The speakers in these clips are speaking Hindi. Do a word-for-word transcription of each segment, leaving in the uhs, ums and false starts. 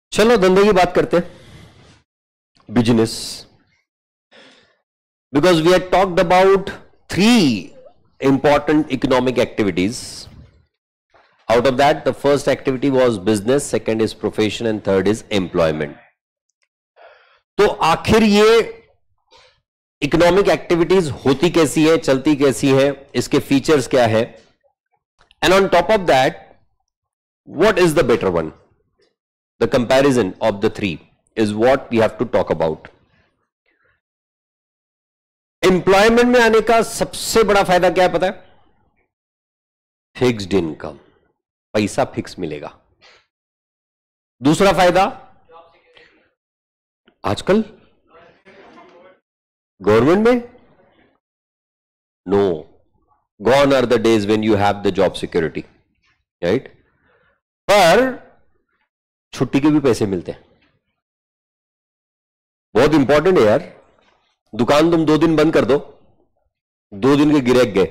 चलो धंधे की बात करते हैं, business. Because we had talked about three important economic activities. Out of that the first activity was business, second is profession and third is employment. तो आखिर ये इकोनॉमिक एक्टिविटीज होती कैसी है, चलती कैसी है, इसके फीचर्स क्या है, and on top of that what is the better one. The comparison of the three is what we have to talk about. Employment में आने का सबसे बड़ा फायदा क्या है पता है? फिक्स्ड इनकम, पैसा फिक्स मिलेगा. दूसरा फायदा, आजकल गवर्नमेंट में no, gone are the days when you have the job security, right? पर छुट्टी के भी पैसे मिलते हैं. बहुत इंपॉर्टेंट है यार. दुकान तुम दो दिन बंद कर दो, दो दिन के गिराक गए,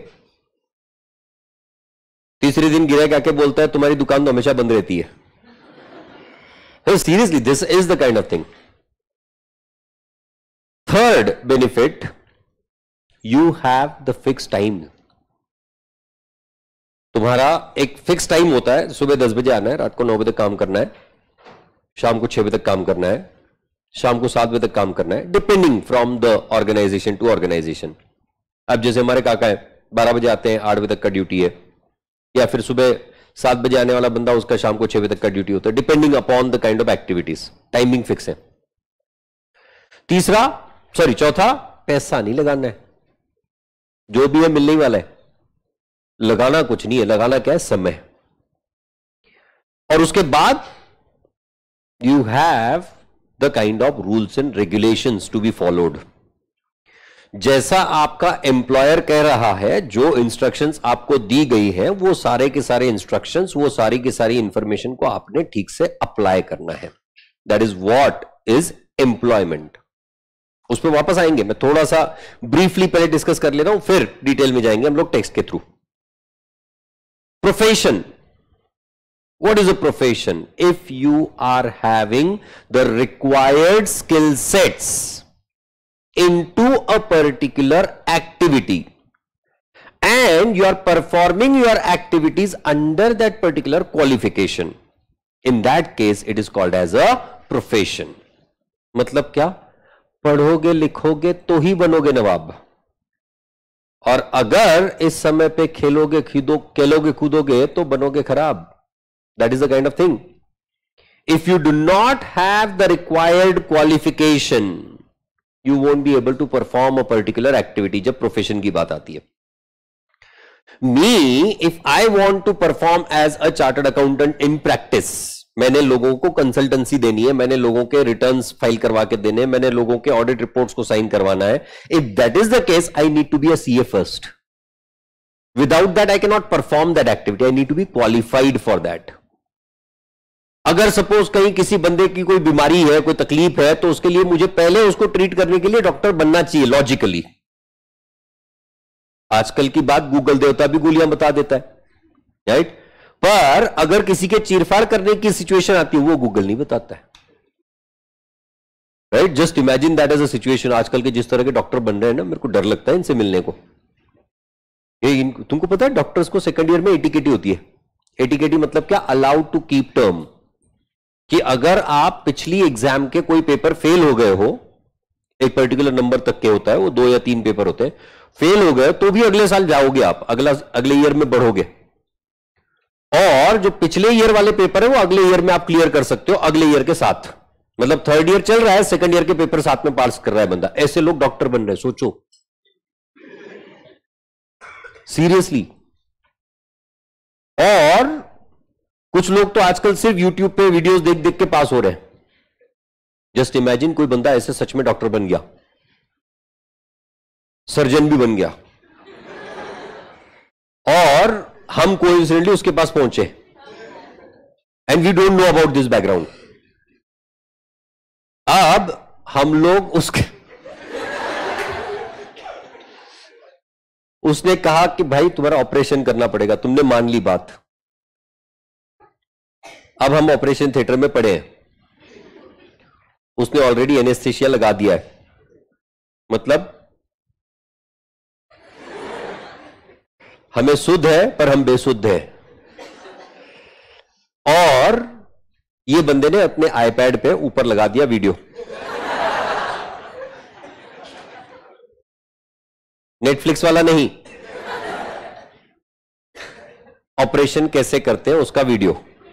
तीसरे दिन गिराक आके बोलता है तुम्हारी दुकान तो हमेशा बंद रहती है. Seriously, this is the kind of thing. Third benefit, you have the fix time. तुम्हारा एक फिक्स टाइम होता है. सुबह दस बजे आना है, रात को नौ बजे काम करना है, शाम को छह बजे तक काम करना है, शाम को सात बजे तक काम करना है, depending from the organization to organization. अब जैसे हमारे काका है, बारह बजे आते हैं, आठ बजे तक का ड्यूटी है, या फिर सुबह सात बजे आने वाला बंदा, उसका शाम को छह बजे तक का ड्यूटी होता है, depending upon the kind of activities. Timing fix है. तीसरा सॉरी चौथा, पैसा नहीं लगाना है. जो भी है मिलने वाला है, लगाना कुछ नहीं है. लगाना क्या है? समय. और उसके बाद you have the kind of rules and regulations to be followed. जैसा आपका एम्प्लॉयर कह रहा है, जो इंस्ट्रक्शंस आपको दी गई है, वो सारे के सारे इंस्ट्रक्शंस, वो सारी की सारी इंफॉर्मेशन को आपने ठीक से अप्लाई करना है. That is what is employment. उस पर वापस आएंगे. मैं थोड़ा सा ब्रीफली पहले डिस्कस कर लेता हूं, फिर डिटेल में जाएंगे हम लोग टेक्स्ट के through. Profession. What is a profession? If you are having the required skill sets into a particular activity and you are performing your activities under that particular qualification, in that case it is called as a profession. मतलब क्या? पढ़ोगे लिखोगे तो ही बनोगे नवाब, और अगर इस समय पे खेलोगे खीदो खेलोगे कूदोगे तो बनोगे खराब. That is the kind of thing. If you do not have the required qualification, you won't be able to perform a particular activity. जब profession की बात आती है. Me, if I want to perform as a chartered accountant in practice, मैंने लोगों को कंसल्टेंसी देनी है, मैंने लोगों के रिटर्न्स फाइल करवा के देने, मैंने लोगों के ऑडिट रिपोर्ट्स को साइन करवाना है. If that is the case, I need to be a C A first. Without that, I cannot perform that activity. I need to be qualified for that. अगर सपोज कहीं किसी बंदे की कोई बीमारी है, कोई तकलीफ है, तो उसके लिए मुझे पहले उसको ट्रीट करने के लिए डॉक्टर बनना चाहिए लॉजिकली. आजकल की बात, गूगल देवता भी गोलियां बता देता है, राइट? पर अगर किसी के चीरफाड़ करने की सिचुएशन आती है, वो गूगल नहीं बताता है, right? Just imagine that as a situation. आजकल के जिस तरह के डॉक्टर बन रहे हैं ना, मेरे को डर लगता है इनसे मिलने को. ये तुमको पता है डॉक्टर्स को सेकंड ईयर में एटीकेटी होती है. एटीकेटी मतलब क्या? Allowed to keep term. कि अगर आप पिछली एग्जाम के कोई पेपर फेल हो गए हो, एक पर्टिकुलर नंबर तक के होता है, वो दो या तीन पेपर होते हैं, फेल हो गए तो भी अगले साल जाओगे आप, अगला अगले ईयर में बढ़ोगे, और जो पिछले ईयर वाले पेपर है वो अगले ईयर में आप क्लियर कर सकते हो अगले ईयर के साथ. मतलब थर्ड ईयर चल रहा है, सेकंड ईयर के पेपर साथ में पास कर रहा है बंदा. ऐसे लोग डॉक्टर बन रहे हैं, सोचो सीरियसली. और कुछ लोग तो आजकल सिर्फ यूट्यूब पे वीडियोस देख देख के पास हो रहे हैं. जस्ट इमेजिन कोई बंदा ऐसे सच में डॉक्टर बन गया, सर्जन भी बन गया, और हम कोइंसिडेंटली उसके पास पहुंचे, and we don't know about this background. अब हम लोग उसके उसने कहा कि भाई तुम्हारा ऑपरेशन करना पड़ेगा, तुमने मान ली बात. अब हम ऑपरेशन थिएटर में पड़े हैं, उसने ऑलरेडी एनेस्थेशिया लगा दिया है, मतलब हमें शुद्ध है पर हम बेशुद्ध हैं। और ये बंदे ने अपने आईपैड पे ऊपर लगा दिया वीडियो, नेटफ्लिक्स वाला नहीं, ऑपरेशन कैसे करते हैं उसका वीडियो।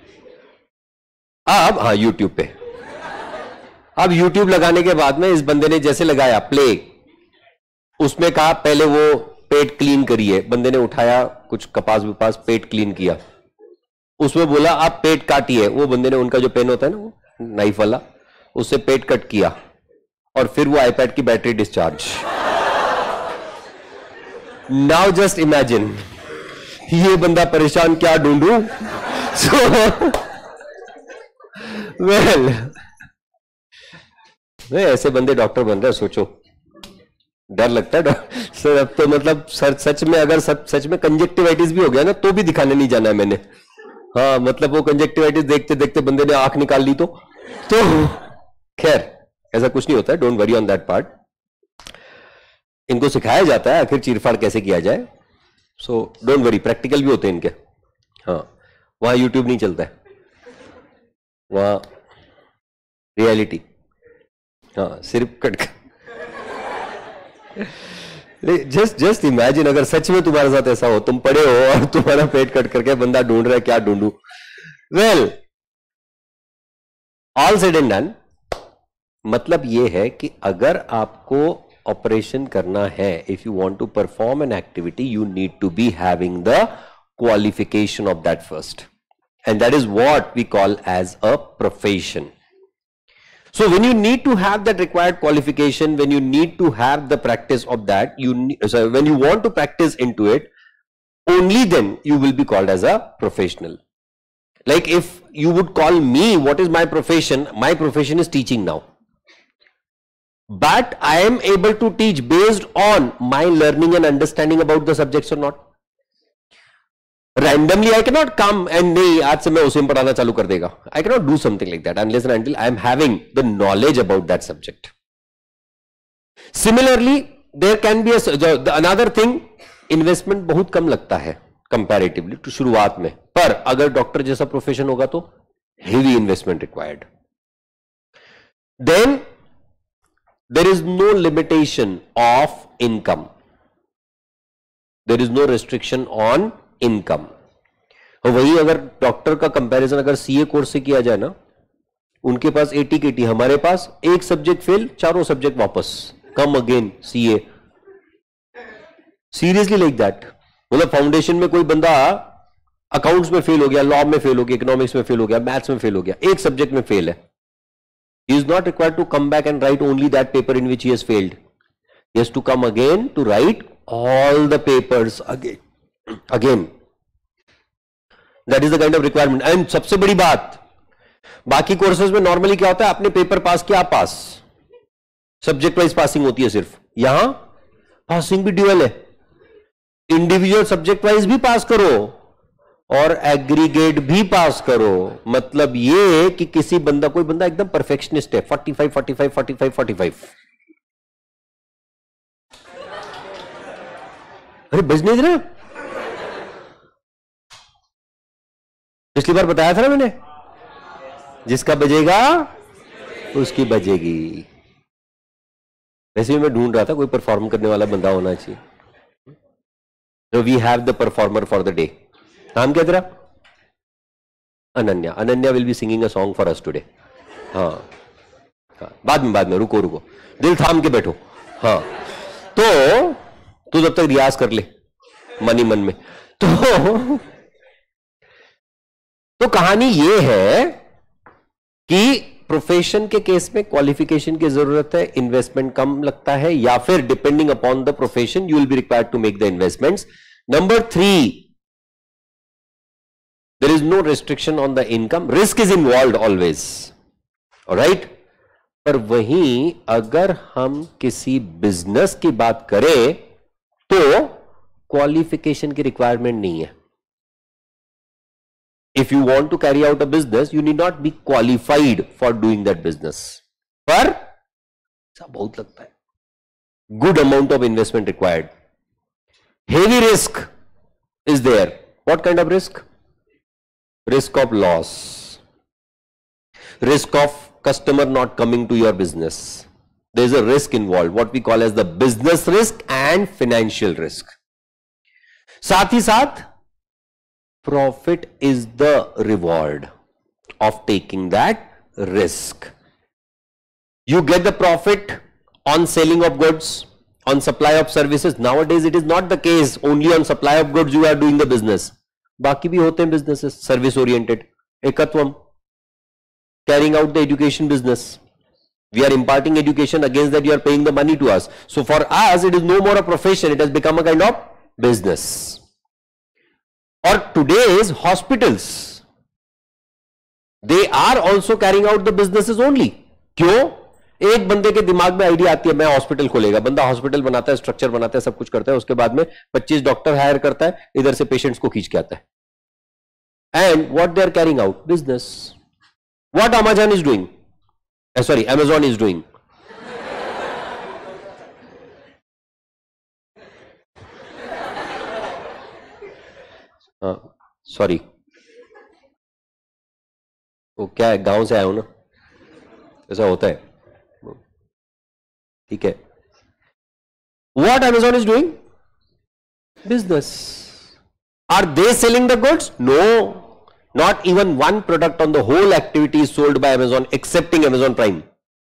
अब हाँ यूट्यूब पे, अब यूट्यूब लगाने के बाद में इस बंदे ने जैसे लगाया प्ले, उसमें कहा पहले वो पेट क्लीन करिए, बंदे ने उठाया कुछ कपास विपास, पेट क्लीन किया, उसमें बोला आप पेट काटिए, वो बंदे ने उनका जो पेन होता है ना वो नाइफ वाला, उससे पेट कट किया, और फिर वो आईपैड की battery discharge. Now just imagine, ये बंदा परेशान, क्या ढूंढूं। सो वेल, ऐसे बंदे डॉक्टर बन रहे हैं, सोचो डर लगता है। सर अब तो मतलब सर सच में अगर सच, सच में कंजक्टिवाइटिस भी हो गया ना तो भी दिखाने नहीं जाना है मैंने। हाँ मतलब वो कंजक्टिवाइटिस देखते देखते बंदे ने आंख निकाल ली तो तो खैर ऐसा कुछ नहीं होता है, don't worry on that part. इनको सिखाया जाता है आखिर चीरफाड़ कैसे किया जाए, सो डोंट वरी, प्रैक्टिकल भी होते हैं इनके। हाँ वहां यूट्यूब नहीं चलता है, वहां रियलिटी। हाँ सिर्फ कट। जस्ट जस्ट इमेजिन अगर सच में तुम्हारे साथ ऐसा हो, तुम पड़े हो और तुम्हारा पेट कट करके बंदा ढूंढ रहा है, क्या ढूंढू। Well all said and done, मतलब यह है कि अगर आपको ऑपरेशन करना है, if you want to perform an activity, you need to be having the qualification of that first, and that is what we call as a profession. So when you need to have that required qualification, when you need to have the practice of that, you need, so when you want to practice into it, only then you will be called as a professional. Like if you would call me, what is my profession? My profession is teaching now. But I am able to teach based on my learning and understanding about the subjects or not. Randomly I cannot come and नहीं आज से मैं उसे पढ़ाना चालू कर देगा. I cannot do something like that unless and until I am having the knowledge about that subject. Similarly, there can be a, the, another thing, investment बहुत कम लगता है comparatively to शुरुआत में, पर अगर डॉक्टर जैसा प्रोफेशन होगा तो heavy investment required. Then there is no limitation of income. There is no restriction on income. वही अगर डॉक्टर का कंपैरिजन अगर सीए कोर्स से किया जाए ना, उनके पास एटी केटी, हमारे पास एक सब्जेक्ट फेल, चारों सब्जेक्ट वापस, come again CA. Seriously like that. मतलब फाउंडेशन में कोई बंदा अकाउंट्स में फेल हो गया, लॉ में फेल हो गया, इकोनॉमिक्स में फेल हो गया, मैथ्स में फेल हो गया, एक सब्जेक्ट में फेल है, he is not required to come back and write only that paper in which he has failed. He has to come again to write all the papers again Again, that is the kind of requirement. And सबसे बड़ी बात, बाकी कोर्सेज में नॉर्मली क्या होता है, आपने पेपर पास किया, पास, सब्जेक्ट वाइज पासिंग होती है सिर्फ. यहां पासिंग भी ड्यूअल है, इंडिविजुअल सब्जेक्ट वाइज भी पास करो और एग्रीगेट भी पास करो. मतलब ये कि किसी बंदा, कोई बंदा एकदम परफेक्शनिस्ट है, forty five forty five forty five forty five, अरे बिजनेस ना, पिछली बार बताया था ना मैंने, जिसका बजेगा उसकी बजेगी. वैसे भी मैं ढूंढ रहा था कोई परफॉर्म करने वाला बंदा होना चाहिए. तो we have the performer for the day. नाम क्या तेरा? Ananya. Ananya will be singing a song for us today. हाँ हाँ, बाद में बाद में रुको रुको, दिल थाम के बैठो. हाँ तो तू जब तक रियाज कर ले मन ही मन में. तो तो कहानी यह है कि प्रोफेशन के केस में क्वालिफिकेशन की जरूरत है, इन्वेस्टमेंट कम लगता है, या फिर depending upon the profession you will be required to make the investments. Number three, there is no restriction on the income. Risk is involve always, alright. पर वहीं अगर हम किसी बिजनेस की बात करें तो क्वालिफिकेशन की रिक्वायरमेंट नहीं है. If you want to carry out a business, you need not be qualified for doing that business. पर सब बहुत लगता है. Good amount of investment required. Heavy risk is there. What kind of risk? Risk of loss. Risk of customer not coming to your business. There is a risk involved, what we call as the business risk and financial risk. साथ ही साथ profit is the reward of taking that risk. You get the profit on selling of goods, on supply of services. Nowadays it is not the case only on supply of goods you are doing the business. बाकी भी होते हैं businesses service oriented. Ekatvam, carrying out the education business. We are imparting education, against that you are paying the money to us. So for us it is no more a profession, it has become a kind of business. Or today's hospitals, they are also carrying out the businesses only. क्यों? एक बंदे के दिमाग में आइडिया आती है मैं हॉस्पिटल खोलेगा, बंदा हॉस्पिटल बनाता है, स्ट्रक्चर बनाता है, सब कुछ करता है, उसके बाद में पच्चीस डॉक्टर हायर करता है, इधर से पेशेंट्स को खींच के आता है. And what they are carrying out? Business. What Amazon is doing, sorry Amazon is doing, sorry वो क्या है, गांव से आया हूं ना, ऐसा होता है, ठीक है. What Amazon is doing? Business. Are they selling the goods? No. Not even one product on the whole activity is sold by Amazon excepting Amazon Prime.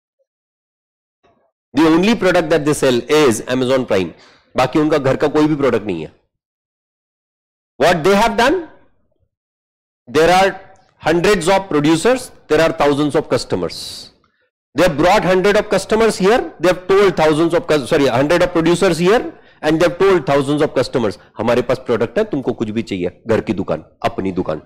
The only product that they sell is Amazon Prime. बाकी उनका घर का कोई भी प्रोडक्ट नहीं है. What they have done? There are hundreds of producers, there are thousands of customers. They have brought hundred of customers here. They have told thousands of sorry hundred of producers here, and they have told thousands of customers. हमारे पास प्रोडक्ट है, तुमको कुछ भी चाहिए, घर की दुकान, अपनी दुकान.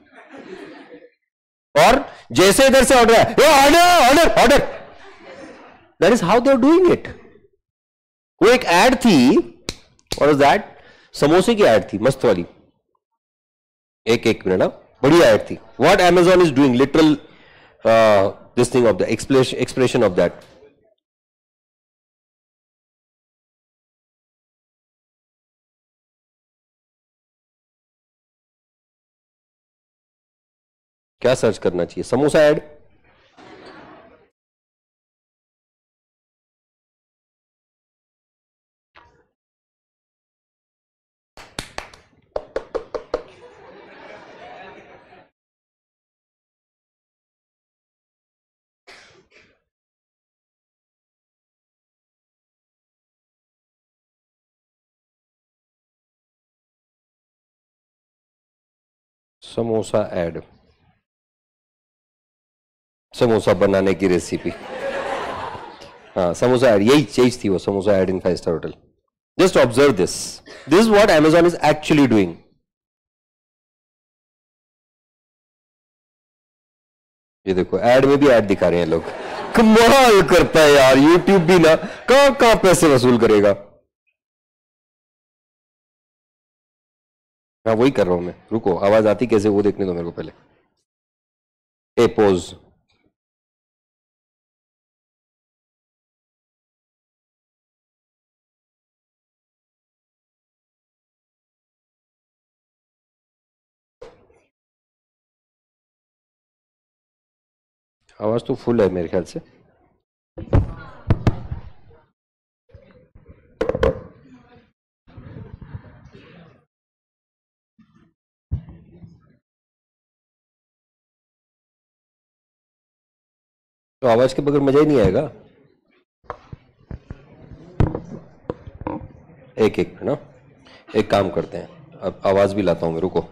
और जैसे इधर से ऑर्डर है, order order order. That is how they are doing it. वो एक एड थी, what was that? समोसे की एड थी, मस्त वाली. एक एक मिनट ना, बढ़िया एड थी. What Amazon is doing, literal uh, this thing of the expression expression of that. क्या सर्च करना चाहिए? समोसा ऐड. समोसा ऐड, समोसा बनाने की रेसिपी. हाँ, समोसा ऐड, यही चीज थी वो, samosa ad in five star hotel. Just observe this. This is what Amazon is actually doing. ये देखो, ऐड में भी ऐड दिखा रहे हैं लोग. कमाल करता है यार यूट्यूब भी ना, कहां कहां पैसे वसूल करेगा. हाँ वही कर रहा हूं मैं, रुको, आवाज आती कैसे वो देखने दो मेरे को पहले. A pose. आवाज तो फुल है मेरे ख्याल से. तो आवाज के बगैर मजा ही नहीं आएगा. एक एक ना, एक काम करते हैं, अब आवाज भी लाता हूं मैं, रुको.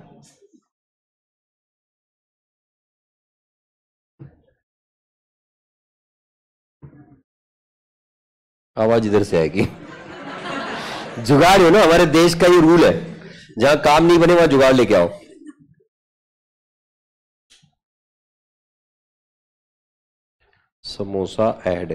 आवाज इधर से आएगी. जुगाड़ है ना, हमारे देश का ये रूल है, जहां काम नहीं बने वहां जुगाड़ लेके आओ. Samosa ad.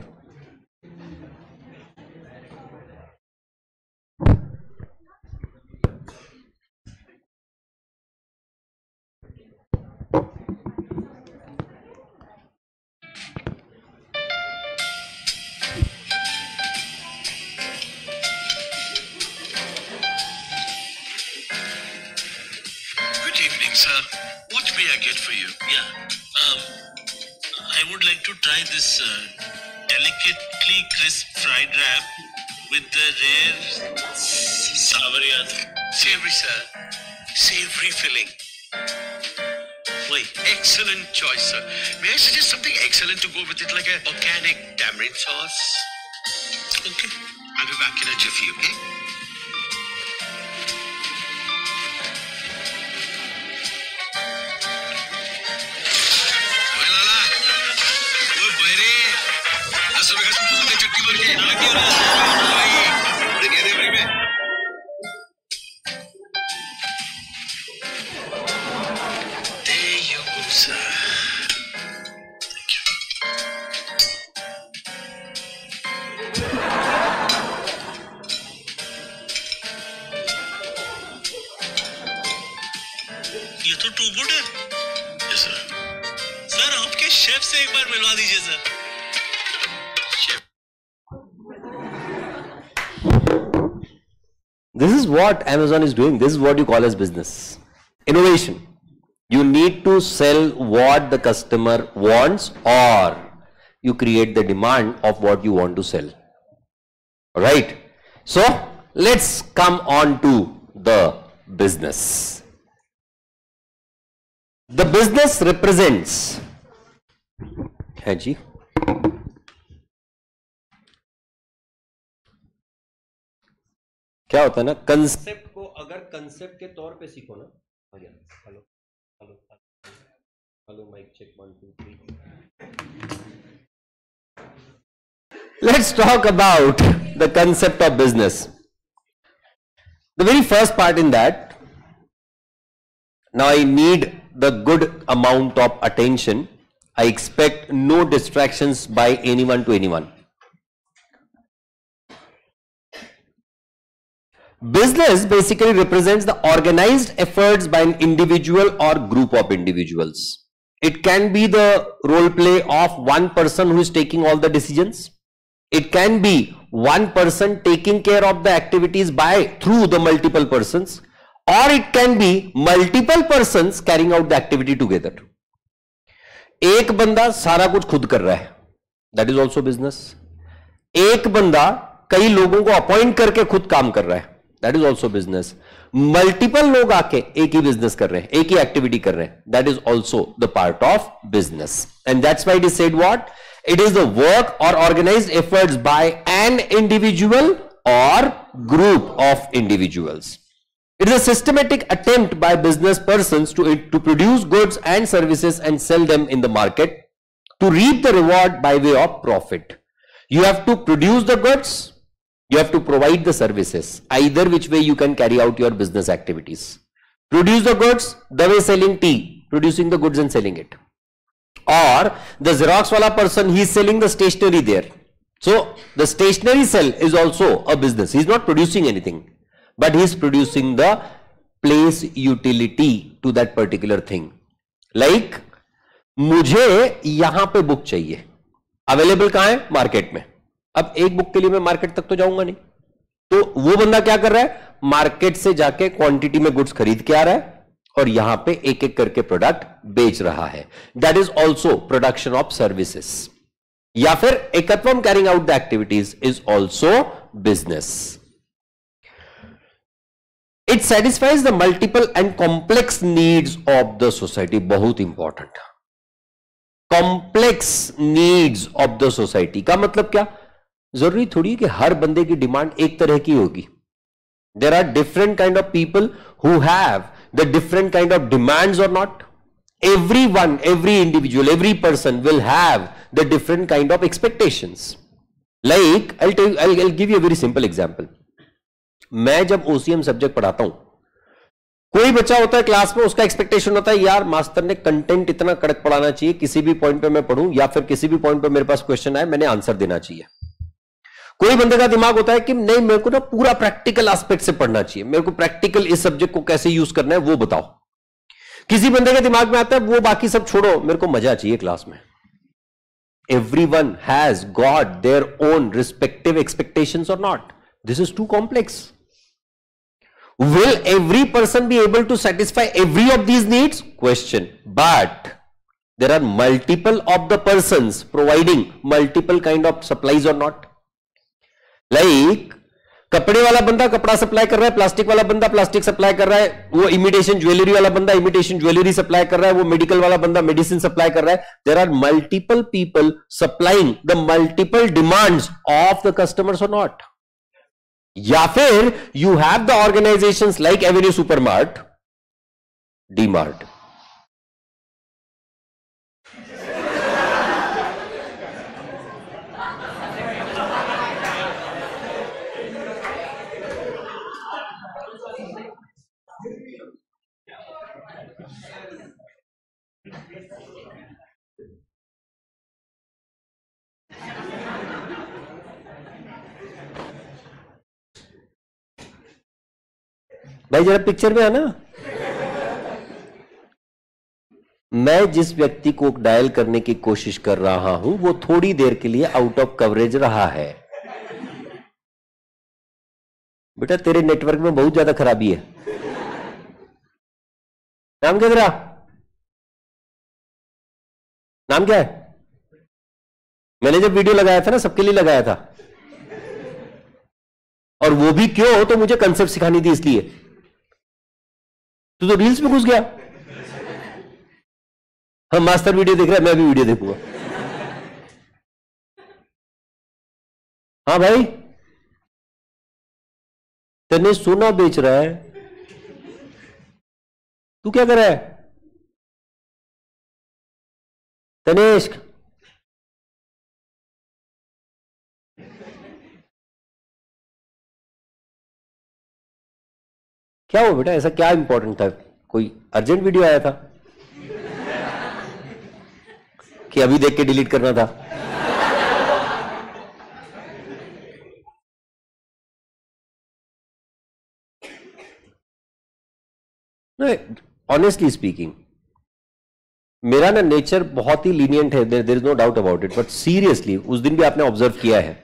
I would like to try this uh, delicately crisp fried wrap with the rare savory, savory, sir. Savory filling. Why, excellent choice, sir. May I suggest something excellent to go with it, like a organic tamarind sauce? Okay, I'll be back in a jiffy, okay? There you go, sir. Thank you. ये तो टू गुड है। Yes sir. सर आपके शेफ से एक बार मिलवा दीजिए सर। This is what Amazon is doing. This is what you call as business. Innovation. You need to sell what the customer wants, or you create the demand of what you want to sell. Alright. So, let's come on to the business. The business represents. है जी. क्या होता है ना, कंसेप्ट को अगर कंसेप्ट के तौर पे सीखो ना, hello hello hello mic check one two three. Let's talk about the concept of business. The very first part in that, now I need the good amount of attention. I expect no distractions by anyone to anyone. Business basically represents the organized efforts by an individual or group of individuals. It can be the role play of one person who is taking all the decisions. It can be one person taking care of the activities by through the multiple persons, or it can be multiple persons carrying out the activity together. एक बंदा सारा कुछ खुद कर रहा है, that is also business. एक बंदा कई लोगों को अपॉइंट करके खुद काम कर रहा है, that is also business. Multiple लोग आके एक ही बिजनेस कर रहे हैं, एक ही एक्टिविटी कर रहे हैं, that is also the part of business. And that's why it is said what? It is the work or organized efforts by an individual or group of individuals. It is a systematic attempt by business persons to, to produce goods and services and sell them in the market to reap the reward by way of profit. You have to produce the goods, you have to provide the services. Either which way you can carry out your business activities. Produce the goods, the way selling tea, producing the goods and selling it. Or the Xerox wala person, he is selling the stationery there. So the stationery sell is also a business. He is not producing anything, but he is producing the place utility to that particular thing. Like, मुझे यहां पे बुक चाहिए, अवेलेबल कहां है? मार्केट में. अब एक बुक के लिए मैं मार्केट तक तो जाऊंगा नहीं, तो वो बंदा क्या कर रहा है? मार्केट से जाके क्वांटिटी में गुड्स खरीद के आ रहा है और यहां पे एक एक करके प्रोडक्ट बेच रहा है. That is also production of services. या फिर एकत्वम carrying out the activities is also business. It satisfies the multiple and complex needs of the society. बहुत important. Complex needs of the society का मतलब क्या? जरूरी थोड़ी कि हर बंदे की डिमांड एक तरह की होगी. There are different kind of people who have the different kind of demands और not. Everyone, every individual, every person will have the different kind of expectations. Like, I'll tell you, I'll, I'll give you a very simple example. मैं जब O C M सब्जेक्ट पढ़ाता हूं, कोई बच्चा होता है क्लास में, उसका एक्सपेक्टेशन होता है यार मास्टर ने कंटेंट इतना कड़क पढ़ाना चाहिए, किसी भी पॉइंट पे मैं पढ़ूं या फिर किसी भी पॉइंट पे मेरे पास क्वेश्चन आए मैंने आंसर देना चाहिए. कोई बंदे का दिमाग होता है कि नहीं, मेरे को ना पूरा प्रैक्टिकल एस्पेक्ट से पढ़ना चाहिए, मेरे को प्रैक्टिकल इस सब्जेक्ट को कैसे यूज करना है वो बताओ. किसी बंदे के दिमाग में आता है वो बाकी सब छोड़ो, मेरे को मजा चाहिए क्लास में. Everyone has got their own respective expectations or not. This is too complex. Will every person be able to satisfy every of these needs? Question. But there are multiple of the persons providing multiple kind of supplies or not? Like कपड़े वाला बंदा कपड़ा सप्लाई कर रहा है, प्लास्टिक वाला बंदा प्लास्टिक सप्लाई कर रहा है, वो इमिटेशन ज्वेलरी वाला बंदा इमिटेशन ज्वेलरी सप्लाई कर रहा है, वो मेडिकल वाला बंदा मेडिसिन सप्लाई कर रहा है. There are multiple people supplying the multiple demands of the customers और नॉट. या फिर you have the organizations like Avenue Supermart, DMart. भाई जरा पिक्चर में आना. मैं जिस व्यक्ति को डायल करने की कोशिश कर रहा हूं वो थोड़ी देर के लिए आउट ऑफ कवरेज रहा है. बेटा तेरे नेटवर्क में बहुत ज्यादा खराबी है. नाम क्या तेरा? नाम क्या है? मैंने जब वीडियो लगाया था ना सबके लिए लगाया था, और वो भी क्यों, तो मुझे कंसेप्ट सिखानी थी इसलिए. तू तो रील्स में घुस गया. हम मास्टर वीडियो देख रहे हैं, मैं भी वीडियो देखूंगा. हाँ भाई, तेने सोना बेच रहा है, तू क्या कर रहा है? तनिष्क, क्या हुआ बेटा? ऐसा क्या इंपॉर्टेंट था? कोई अर्जेंट वीडियो आया था कि अभी देख के डिलीट करना था? नहीं, ऑनेस्टली स्पीकिंग मेरा ना नेचर बहुत ही लीनियंट है, there is no doubt about it. But seriously उस दिन भी आपने ऑब्जर्व किया है,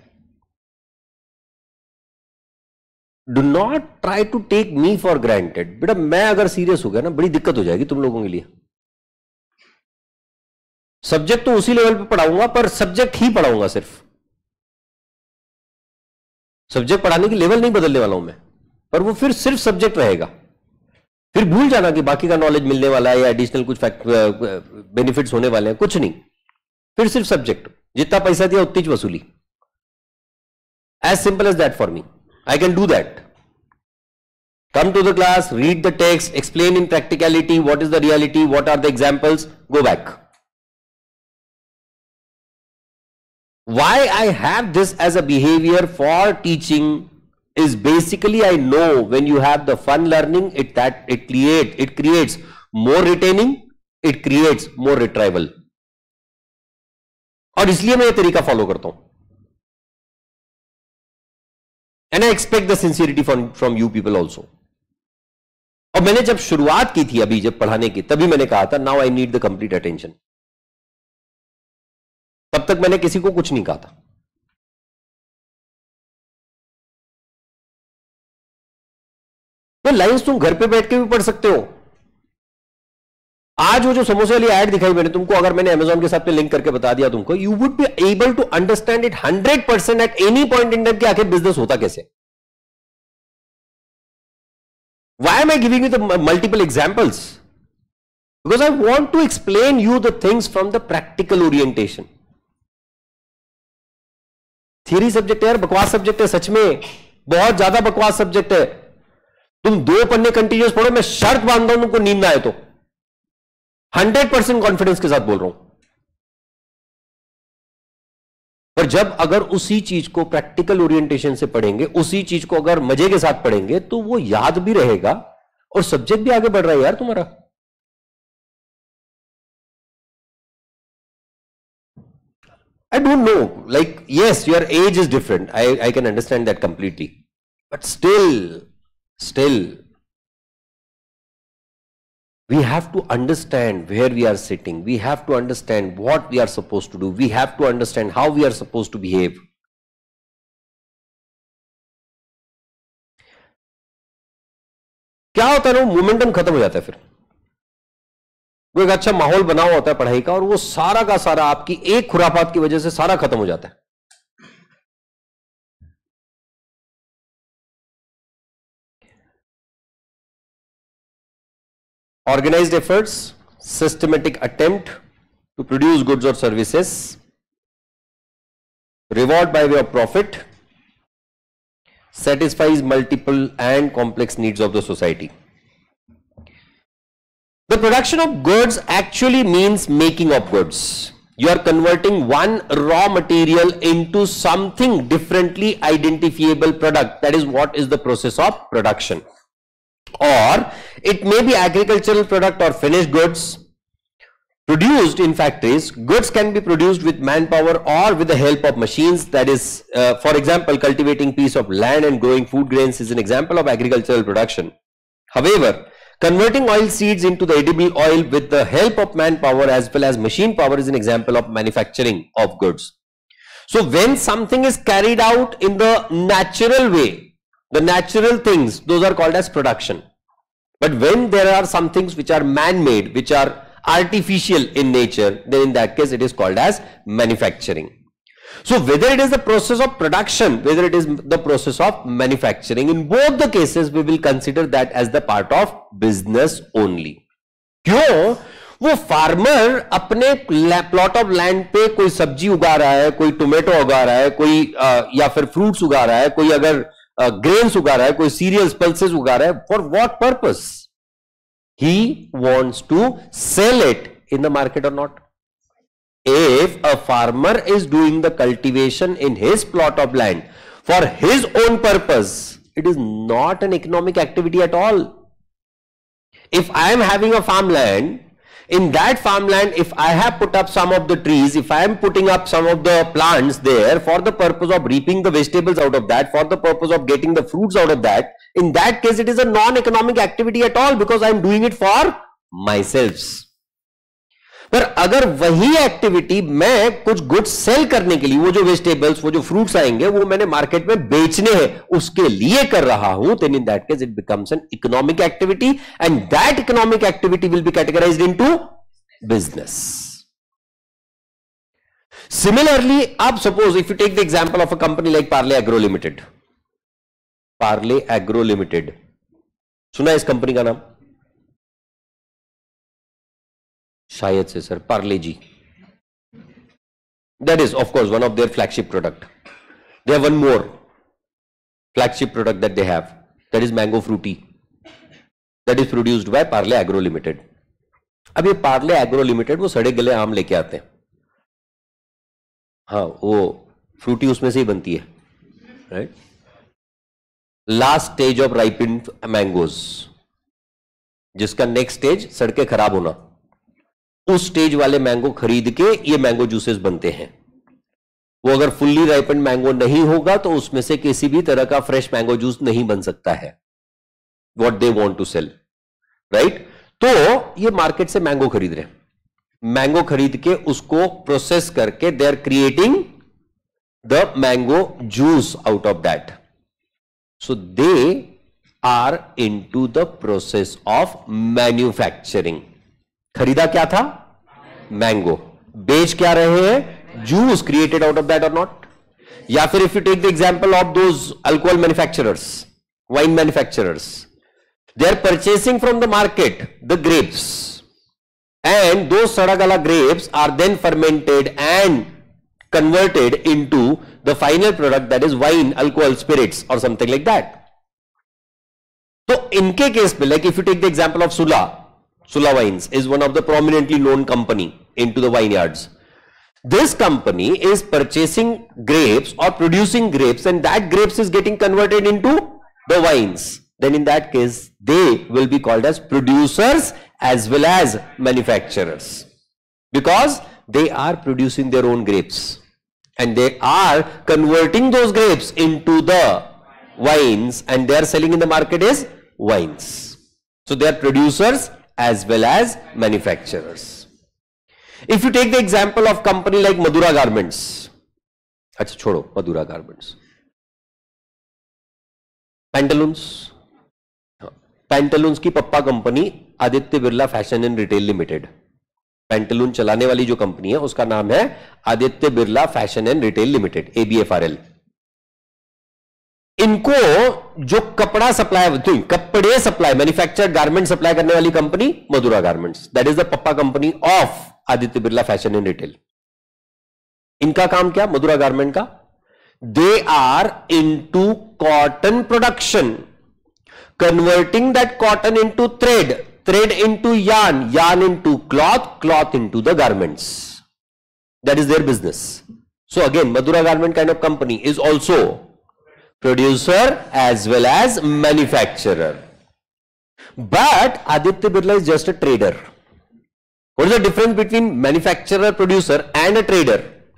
do not try to take me for granted. बेटा मैं अगर सीरियस हो गया ना, बड़ी दिक्कत हो जाएगी तुम लोगों के लिए. सब्जेक्ट तो उसी लेवल पे पढ़ाऊंगा, पर सब्जेक्ट ही पढ़ाऊंगा सिर्फ. सब्जेक्ट पढ़ाने की लेवल नहीं बदलने वाला हूं मैं, पर वो फिर सिर्फ सब्जेक्ट रहेगा. फिर भूल जाना कि बाकी का नॉलेज मिलने वाला है या एडिशनल कुछ फैक्ट बेनिफिट्स होने वाले हैं, कुछ नहीं. फिर सिर्फ सब्जेक्ट, जितना पैसा दिया उतनी वसूली. As simple as that for me. I can do that. Come to the class, read the text, explain in practicality what is the reality, what are the examples, go back. Why I have this as a behavior for teaching is basically I know when you have the fun learning, it that it create it creates more retaining, it creates more retrieval. और इसलिए मैं ये तरीका फॉलो करता हूं. And I expect the sincerity from, from you people also. और मैंने जब शुरुआत की थी अभी जब पढ़ाने की, तभी मैंने कहा था now I need the complete attention. तब तक मैंने किसी को कुछ नहीं कहा था. तो लाइंस तुम घर पे बैठ के भी पढ़ सकते हो. आज वो जो समोसे वाली ऐड दिखाई मैंने तुमको, अगर मैंने अमेजॉन के साथ पे लिंक करके बता दिया तुमको, you would be able to understand it hundred percent at any point in time कि आखिर बिजनेस होता कैसे. Why am I giving you the multiple examples? Because I want to explain you the things from the practical orientation. Theory subject है यार, बकवास सब्जेक्ट है, सच में बहुत ज्यादा बकवास सब्जेक्ट है. तुम दो पन्ने कंटिन्यूस पढ़ो, मैं शर्त बांधता हूं तुमको नींद ना आए तो. हंड्रेड परसेंट कॉन्फिडेंस के साथ बोल रहा हूं. पर जब अगर उसी चीज को प्रैक्टिकल ओरिएंटेशन से पढ़ेंगे, उसी चीज को अगर मजे के साथ पढ़ेंगे, तो वो याद भी रहेगा और सब्जेक्ट भी आगे बढ़ रहा है यार तुम्हारा. I don't know, like yes your age is different, I, I can understand that completely, but still still we have to understand where we are sitting, we have to understand what we are supposed to do, we have to understand how we are supposed to behave. क्या होता है ना, मोमेंटम खत्म हो जाता है फिर. वो एक अच्छा माहौल बना हुआ होता है पढ़ाई का, और वो सारा का सारा आपकी एक खुरापात की वजह से सारा खत्म हो जाता है. Organized efforts, systematic attempt to produce goods or services, reward by way of profit, satisfies multiple and complex needs of the society. The production of goods actually means making of goods. You are converting one raw material into something differently identifiable product. That is what is the process of production. Or it may be agricultural product or finished goods produced in factories. Goods can be produced with manpower or with the help of machines. That is, uh, for example, cultivating piece of land and growing food grains is an example of agricultural production. However, converting oil seeds into the edible oil with the help of manpower as well as machine power is an example of manufacturing of goods. So when something is carried out in the natural way, the natural things, those are called as production. But when there are some things which are man-made, which are artificial in nature, then in that case it is called as manufacturing. So whether it is the process of production, whether it is the process of manufacturing, in both the cases we will consider that as the part of business only. क्यों? वो फार्मर अपने प्लॉट ऑफ लैंड पे कोई सब्जी उगा रहा है, कोई टोमेटो उगा रहा है, कोई आ, या फिर फ्रूट्स उगा रहा है, कोई अगर ग्रेन्स उगा रहा है, कोई सीरियल्स पल्सेस उगा रहा है, for what purpose? He wants to sell it in the market और not. If a farmer is doing the cultivation in his plot of land for his own purpose, it is not an economic activity at all. If I am having a farmland, in that farmland, if I have put up some of the trees, if I am putting up some of the plants there for the purpose of reaping the vegetables out of that, for the purpose of getting the fruits out of that, in that case, it is a non-economic activity at all because I am doing it for myself. पर अगर वही एक्टिविटी मैं कुछ गुड्स सेल करने के लिए, वो जो वेजिटेबल्स, वो जो फ्रूट्स आएंगे, वो मैंने मार्केट में बेचने हैं, उसके लिए कर रहा हूं, then in that case it becomes an economic activity and that economic activity will be categorized into business. Similarly, अब suppose if you take the example of a company like Parle Agro Limited. Parle Agro Limited. सुना इस कंपनी का नाम? शायद से sir, Parle G. That is of course one of their flagship product. They have one more flagship product that they have, that is mango fruity, that is produced by Parle Agro Limited. अब ये Parle Agro Limited वो सड़े गले आम लेके आते हैं. हाँ, वो फ्रूटी उसमें से ही बनती है, right? Last stage of ripened mangoes, जिसका नेक्स्ट स्टेज सड़के खराब होना, उस स्टेज वाले मैंगो खरीद के ये मैंगो जूसेस बनते हैं. वो अगर फुल्ली राइपेंड मैंगो नहीं होगा तो उसमें से किसी भी तरह का फ्रेश मैंगो जूस नहीं बन सकता है. What they want to sell, right? तो ये मार्केट से मैंगो खरीद रहे हैं. मैंगो खरीद के उसको प्रोसेस करके they are creating the mango juice out of that. So they are into the process of manufacturing. खरीदा क्या था? मैंगो. बेच क्या रहे हैं? Juice created out of that और नॉट? या फिर if you take the example of those alcohol manufacturers, wine manufacturers, they are purchasing from the market the grapes and दो सड़गला grapes are then fermented and converted into the final product that is wine, alcohol, spirits और समथिंग लाइक दैट. तो इनके केस में, like if you take the example of Sula, Sula Wines is one of the prominently known company into the vineyards. This company is purchasing grapes or producing grapes and that grapes is getting converted into the wines. Then in that case, they will be called as producers as well as manufacturers because they are producing their own grapes and they are converting those grapes into the wines and they are selling in the market as wines. So they are producers as well as manufacturers. If you take the example of company like Madura Garments, अच्छा छोड़ो Madura Garments, Pantaloons, Pantaloons की पप्पा company Aditya Birla Fashion and Retail Limited, Pantaloon चलाने वाली जो कंपनी है उसका नाम है Aditya Birla Fashion and Retail Limited, A B F R L. इनको जो कपड़ा सप्लाई, कपड़े सप्लाई, मैन्युफैक्चर्ड गारमेंट सप्लाई करने वाली company Madura Garments, that is the papa company of Aditya Birla Fashion and Retail. इनका काम क्या, मधुरा गारमेंट का, they are into cotton production, converting that cotton into thread, thread into yarn, yarn into cloth, cloth into the garments. That is their business. So again, Madhura Garment kind of company is also producer as well as manufacturer. But Aditya Birla is just a trader. What is the difference between manufacturer, producer and a trader?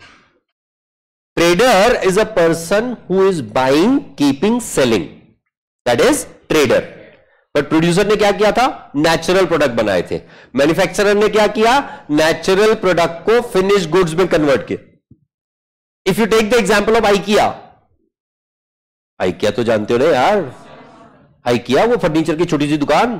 Trader is a person who is buying, keeping, selling. That is trader. But producer ने क्या किया था, नेचुरल प्रोडक्ट बनाए थे। मैन्युफैक्चरर ने क्या किया, नेचुरल प्रोडक्ट को फिनिश गुड्स में कन्वर्ट किया। If you take the example of IKEA, IKEA तो जानते हो ना यार, आइकिया वो फर्नीचर की छोटी सी दुकान,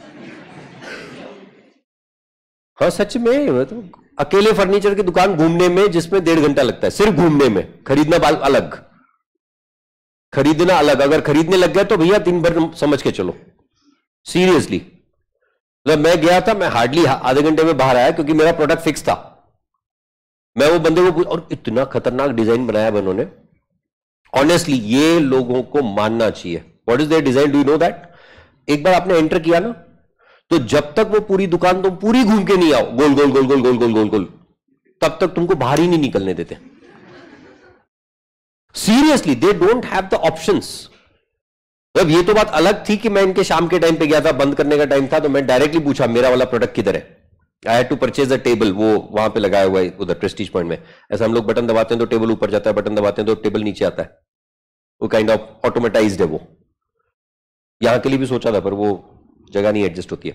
हाँ सच में, तो अकेले फर्नीचर की दुकान घूमने में जिसमें डेढ़ घंटा लगता है, सिर्फ घूमने में, खरीदना अलग, खरीदना अलग। अगर खरीदने लग गए तो भैया दिन भर समझ के चलो, सीरियसली। मतलब मैं गया था, मैं हार्डली आधे घंटे में बाहर आया क्योंकि मेरा प्रोडक्ट फिक्स था। मैं वो बंदे को, और इतना खतरनाक डिजाइन बनाया उन्होंने, ऑनेस्टली ये लोगों को मानना चाहिए। What is their design, do you know that? एक बार आपने एंटर किया ना, तो जब तक वो पूरी दुकान तुम पूरी घूम के नहीं आओ, गोल गोल गोल गोल गोल गोल गोल गोल, तब तक तुमको बाहर ही नहीं निकलने देते। Seriously, they don't have the options. अब ये तो बात अलग थी कि मैं इनके शाम के टाइम पे गया था, बंद करने का टाइम था, तो मैं डायरेक्टली पूछा मेरा वाला प्रोडक्ट किधर है। I had to purchase a table, वो वहां पे लगाया हुआ है उधर प्रेस्टीज पॉइंट में। ऐसा हम लोग बटन दबाते हैं तो टेबल ऊपर जाता है, बटन दबाते हैं तो टेबल नीचे आता है, वो काइंड ऑफ ऑटोमेटाइज्ड है। वो यहां के लिए भी सोचा था पर वो जगह नहीं एडजस्ट होती है।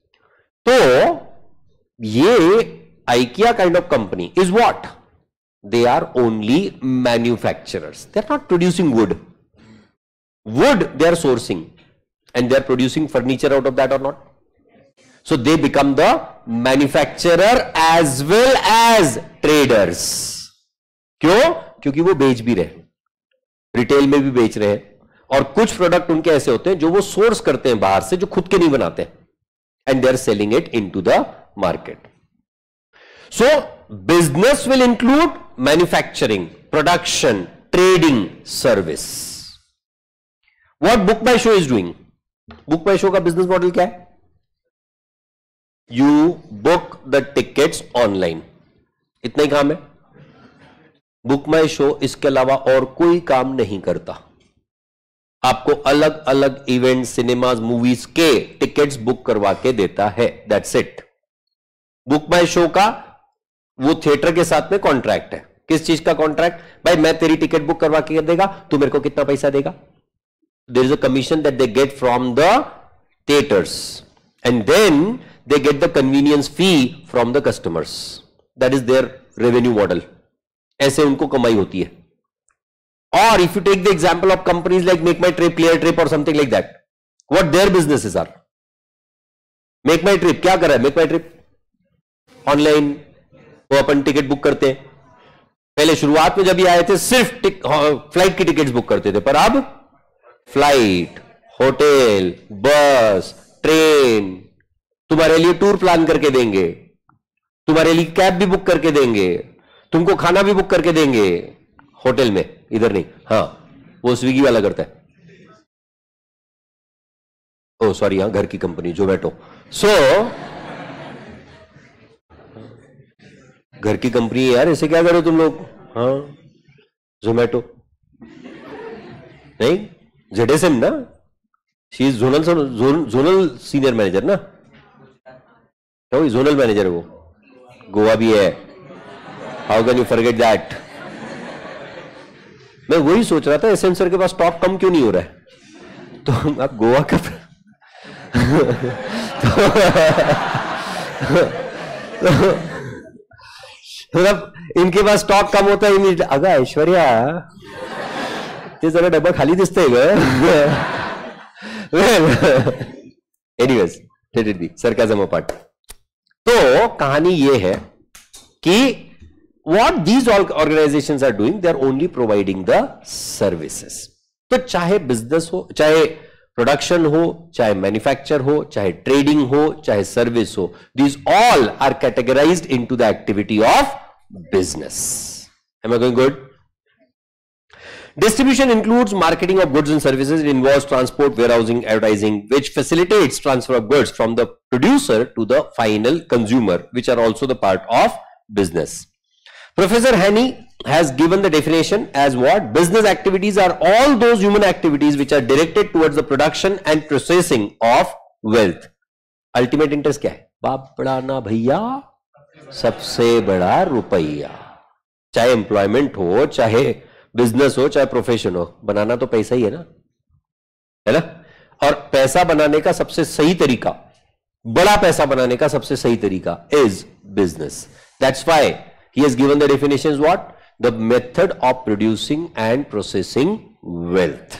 तो ये IKEA kind of company is what, they are only manufacturers, they are not producing wood. Wood they are sourcing and they are producing furniture out of that or not? So they become the manufacturer as well as traders. क्यों? क्योंकि वो बेच भी रहे, रिटेल में भी बेच रहे हैं, और कुछ प्रोडक्ट उनके ऐसे होते हैं जो वो सोर्स करते हैं बाहर से, जो खुद के नहीं बनाते हैं, and they are selling it into the market. So business will include manufacturing, production, trading, service. What Book My Show is doing? Book My Show का बिजनेस मॉडल क्या है? You book the tickets online. इतना ही काम है। Book My Show इसके अलावा और कोई काम नहीं करता। आपको अलग अलग इवेंट, सिनेमाज, मूवीज के टिकट्स बुक करवा के देता है, that's it. Book My Show का वो थिएटर के साथ में कॉन्ट्रैक्ट है। किस चीज का कॉन्ट्रैक्ट? भाई मैं तेरी टिकट बुक करवा के देगा, तू मेरे को कितना पैसा देगा? There is a commission that they get from the theaters, and then they get the convenience fee from the customers. That is their revenue model. ऐसे उनको कमाई होती है। Or if you take the example of companies like Make My Trip, Clear Trip or something like that, what their businesses are? Make My Trip क्या कर रहा है? Make My Trip ऑनलाइन वो अपन टिकट बुक करते हैं। पहले शुरुआत में जब ये आए थे सिर्फ फ्लाइट की टिकट्स बुक करते थे, पर अब फ्लाइट, होटल, बस, ट्रेन, तुम्हारे लिए टूर प्लान करके देंगे, तुम्हारे लिए कैब भी बुक करके देंगे, तुमको खाना भी बुक करके देंगे होटल में, इधर नहीं, हाँ वो स्विगी वाला करता है, ओ सॉरी, हाँ घर की कंपनी जोमेटो। सो so, घर की कंपनी यार, ऐसे क्या करो तुम लोग? हाँ जोमेटो नहीं, जेडेसएम ना, she is zonal zonal senior manager ना, क्या हुई? जोनल मैनेजर है वो, गोवा भी है। How can you forget that? मैं वही सोच रहा था एसएम सर के पास स्टॉक कम क्यों नहीं हो रहा है, तो आप गोवा का मतलब इनके पास स्टॉक कम होता है। अगं ऐश्वर्या, ते जरा डब्बा खाली दिसतंय ग। Anyways, let it be, sarcasm apart. तो कहानी यह है कि what these organizations are doing, they are only providing the services. तो चाहे बिजनेस हो, चाहे प्रोडक्शन हो, चाहे मैन्युफैक्चर हो, चाहे ट्रेडिंग हो, चाहे सर्विस हो, these all are categorized into the activity of business. Am I going good? Distribution includes marketing of goods and services. It involves transport, warehousing, advertising, which facilitates transfer of goods from the producer to the final consumer, which are also the part of business. Professor Haney has given the definition as what? Business activities are all those human activities which are directed towards the production and processing of wealth. Ultimate interest क्या है? बाप बड़ा ना भैया, सबसे बड़ा रुपया. चाहे एम्प्लॉयमेंट हो, चाहे बिजनेस हो, चाहे प्रोफेशन हो, बनाना तो पैसा ही है ना, है ना? और पैसा बनाने का सबसे सही तरीका, बड़ा पैसा बनाने का सबसे सही तरीका is business. That's why he has given the definitions what? The method of producing and processing wealth.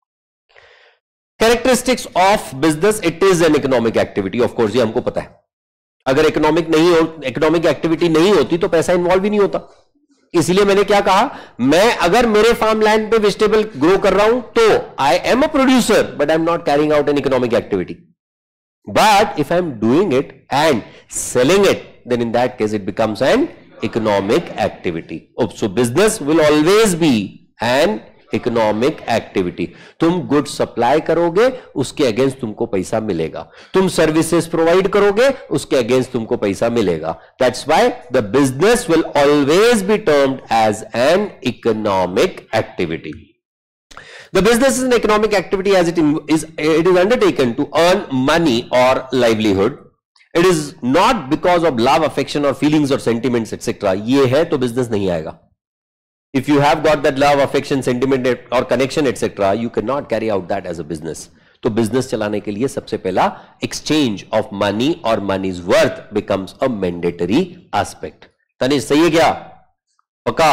Characteristics of business, it is an economic activity. Of course, ये हमको पता है. अगर इकोनॉमिक नहीं हो, इकोनॉमिक एक्टिविटी नहीं होती तो पैसा इन्वॉल्व ही नहीं होता. इसलिए मैंने क्या कहा, मैं अगर मेरे फार्म लैंड पे वेजिटेबल ग्रो कर रहा हूं तो I am a producer, but I am not carrying out an economic activity. But if I am doing it and selling it, then in that case it becomes an economic activity. So business will always be an economic activity. तुम गुड सप्लाई करोगे, उसके अगेंस्ट तुमको पैसा मिलेगा. तुम सर्विसेज प्रोवाइड करोगे, उसके अगेंस्ट तुमको पैसा मिलेगा. That's why the business will always be termed as an economic activity. The business is an economic activity as it is, it is undertaken to earn money or livelihood. It is not because of love, affection or feelings or sentiments et cetera. ये है तो business नहीं आएगा. If you have got that love, affection, sentiment or connection et cetera, you cannot carry out that as a business. तो business चलाने के लिए सबसे पहला exchange of money or money's worth becomes a mandatory aspect. Tanish सही है क्या? पक्का?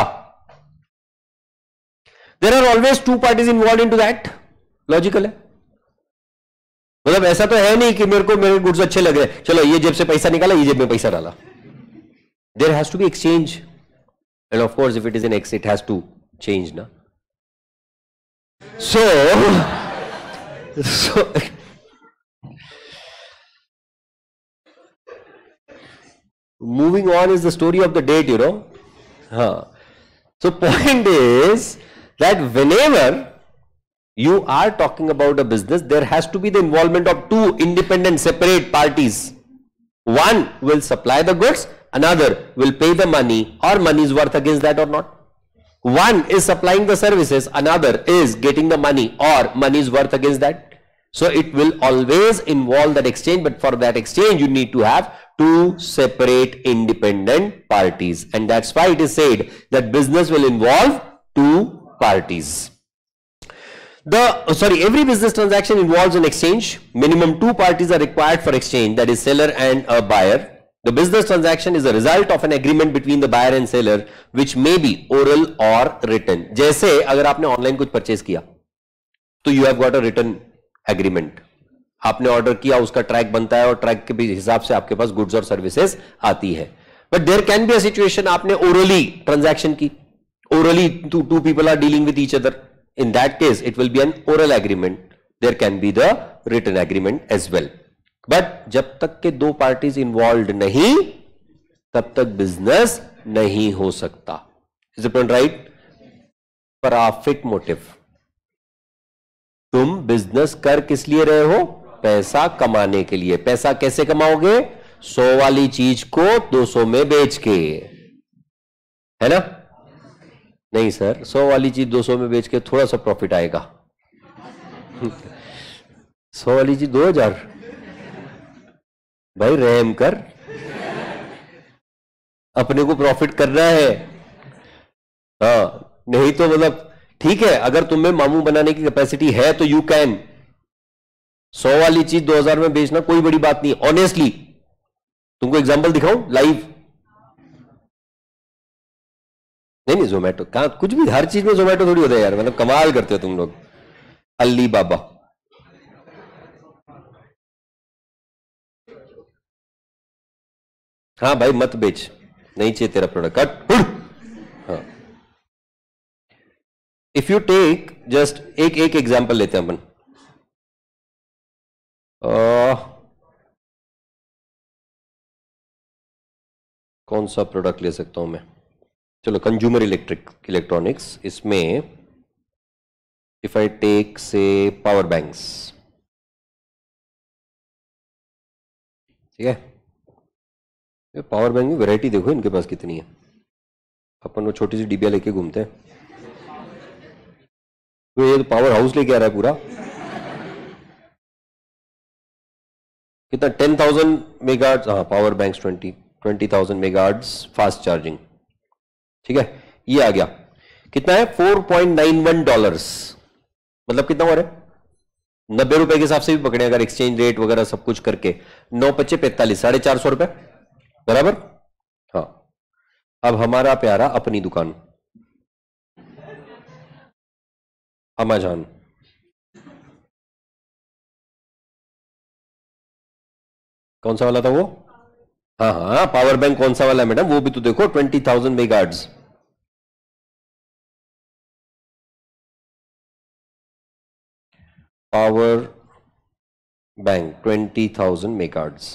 There are always two parties involved into that. Logical है. मतलब ऐसा तो है नहीं कि मेरे को मेरे गुड्स अच्छे लग रहे, चलो ये जेब से पैसा निकाला, ये जेब में पैसा डाला. There has to be exchange, and of course, if it is an X, it has to change, na. So, so moving on is the story of the date, you know. Huh. So point is that whenever you are talking about a business, there has to be the involvement of two independent separate parties. One will supply the goods, another will pay the money or money is worth against that or not. One is supplying the services, another is getting the money or money is worth against that. So it will always involve that exchange, but for that exchange you need to have two separate independent parties, and that's why it is said that business will involve two parties. The oh, sorry, every business transaction involves an exchange. Minimum two parties are required for exchange, that is seller and a buyer. The business transaction is a result of an agreement between the buyer and seller, which may be oral or written. जैसे अगर आपने ऑनलाइन कुछ परचेज किया तो you have got a written agreement. आपने ऑर्डर किया, उसका ट्रैक बनता है और ट्रैक के हिसाब से आपके पास गुड्स और सर्विसेज आती है. But there can be a situation आपने ओरली ट्रांजैक्शन की, orally two two people are dealing with each other. In that case, it will be an oral agreement. There can be the written agreement as well. But जब तक के दो parties involved नहीं, तब तक business नहीं हो सकता. Is the point right? Profit motive. तुम business कर किस लिए रहे हो? पैसा कमाने के लिए. पैसा कैसे कमाओगे? सौ वाली चीज को दो सौ में बेच के, है ना? नहीं सर, सौ वाली चीज दो सौ में बेच के थोड़ा सा प्रॉफिट आएगा. सौ वाली चीज दो हजार. भाई रहम कर, अपने को प्रॉफिट करना है. हाँ, नहीं तो मतलब ठीक है, अगर तुम्हें मामू बनाने की कैपेसिटी है तो यू कैन. सौ वाली चीज दो हजार में बेचना कोई बड़ी बात नहीं. ऑनेस्टली तुमको एग्जांपल दिखाऊं लाइव. नहीं नहीं जोमेटो कहां, कुछ भी हर चीज में जोमेटो थोड़ी होता है यार. मतलब कमाल करते हो तुम लोग. अली बाबा, हाँ भाई मत बेच, नहीं चाहिए तेरा प्रोडक्ट, कट। हाँ, इफ यू टेक जस्ट एक एक एग्जाम्पल लेते हैं अपन। uh, कौन सा प्रोडक्ट ले सकता हूं मैं, चलो कंज्यूमर इलेक्ट्रिक इलेक्ट्रॉनिक्स, इसमें if I take say power banks, ठीक है, ये पावर बैंक में वैरायटी देखो इनके पास कितनी है, अपन वो छोटी सी डिबिया लेके घूमते हैं, तो ये तो पावर हाउस लेके आ रहा है पूरा। कितना, टेन थाउजेंड मेगाहर्ट्ज, हाँ power banks twenty twenty thousand megahertz fast charging, ठीक है, ये आ गया। कितना है, four point nine one dollars, मतलब कितना हो रहा है, नब्बे रुपए के हिसाब से भी पकड़े अगर एक्सचेंज रेट वगैरह सब कुछ करके, नौ पच्चे पैंतालीस, साढ़े चार सौ रुपए बराबर। हाँ, अब हमारा प्यारा अपनी दुकान अमेज़न, कौन सा वाला था वो, हाँ हाँ पावर बैंक कौन सा वाला है मैडम, वो भी तो देखो twenty thousand megahertz, power bank twenty thousand megahertz.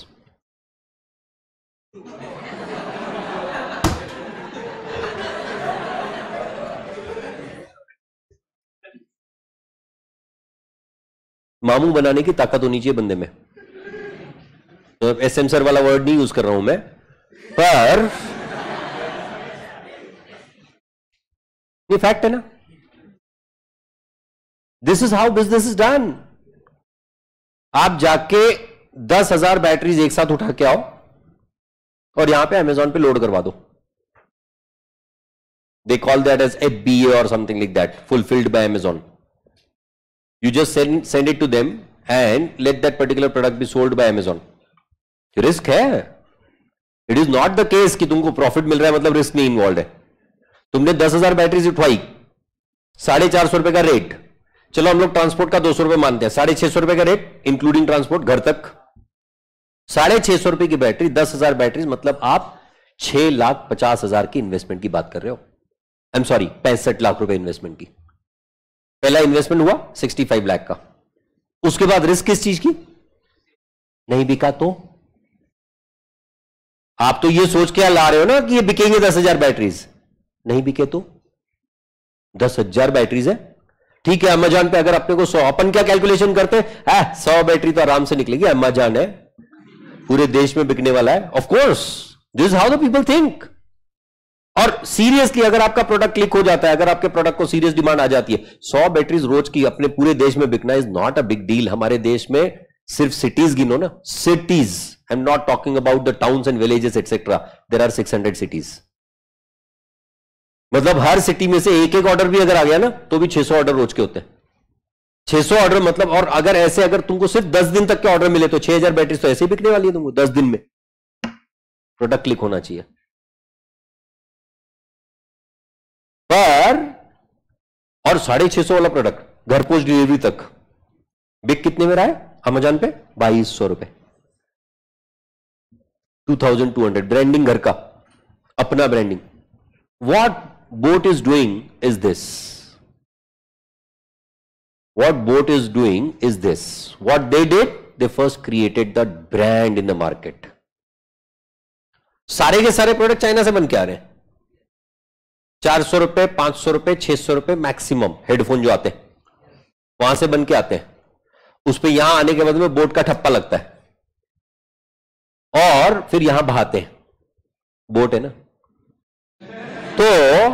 मामू बनाने की ताकत होनी चाहिए बंदे में, तो एस एम सर वाला वर्ड नहीं यूज कर रहा हूं मैं, पर ये फैक्ट है ना, this is how business is done. आप जाके दस हजार बैटरीज एक साथ उठा के आओ और यहां पे अमेज़न पे लोड करवा दो, they call that as A B A और something like that, fulfilled by Amazon. You just send send it to them and let that particular product be sold by Amazon. Risk है, it is not the case कि तुमको प्रॉफिट मिल रहा है मतलब रिस्क नहीं इन्वॉल्व है। तुमने दस हजार बैटरीज उठवाई, साढ़े चार सौ रुपए का रेट, चलो हम लोग ट्रांसपोर्ट का दो सौ रुपए मानते हैं, साढ़े छह सौ रुपए का रेट इंक्लूडिंग ट्रांसपोर्ट घर तक, साढ़े छह सौ रुपए की बैटरी, दस हजार बैटरीज, मतलब आप छह लाख पचास हजार की इन्वेस्टमेंट की बात कर रहे हो। आई एम सॉरी, पैंसठ लाख रुपए इन्वेस्टमेंट की। पहला इन्वेस्टमेंट हुआ सिक्सटी फाइव लाख का, उसके बाद रिस्क किस चीज की, नहीं बिका तो आप तो ये सोच के ला रहे हो ना कि ये बिकेंगे दस हजार बैटरीज, नहीं बिके तो दस हजार बैटरीज है, ठीक है। अमेज़न पे अगर अपने को सौ, अपन क्या कैलकुलेशन करते हैं, सौ बैटरी तो आराम से निकलेगी, अमेज़न है पूरे देश में बिकने वाला है, of course this is how the people think. और सीरियसली अगर आपका प्रोडक्ट क्लिक हो जाता है, अगर आपके प्रोडक्ट को सीरियस डिमांड आ जाती है, सौ बैटरीज रोज की अपने पूरे देश में बिकना is not a big deal. हमारे देश में सिर्फ सिटीज गिनो ना, cities, I am not talking about the towns and villages etcetera, there are six hundred cities, मतलब हर सिटी में से एक एक ऑर्डर भी अगर आ गया ना तो भी छह सौ ऑर्डर रोज के होते हैं, छह सौ ऑर्डर मतलब। और अगर ऐसे अगर तुमको सिर्फ दस दिन तक के ऑर्डर मिले तो छह हजार बैटरीज तो ऐसे ही बिकने वाली है तुमको दस दिन में। प्रोडक्ट क्लिक होना चाहिए, पर और साढ़े छह सौ वाला प्रोडक्ट घर पोस्ट डिलीवरी तक बिक कितने में रहा है अमेज़न पे, बाईस सौ रुपए, two thousand two hundred. Branding घर का, अपना branding. What Boat is doing is this, what Boat is doing is this, what they did, they first created the brand in the market. सारे के सारे प्रोडक्ट चाइना से बन के आ रहे हैं, चार सौ रुपए, पांच सौ रुपए, छह सौ रुपए मैक्सिमम हेडफोन जो आते हैं वहां से बन के आते हैं, उस पे यहां आने के बाद में बोट का ठप्पा लगता है और फिर यहां बहाते हैं, बोट है ना। तो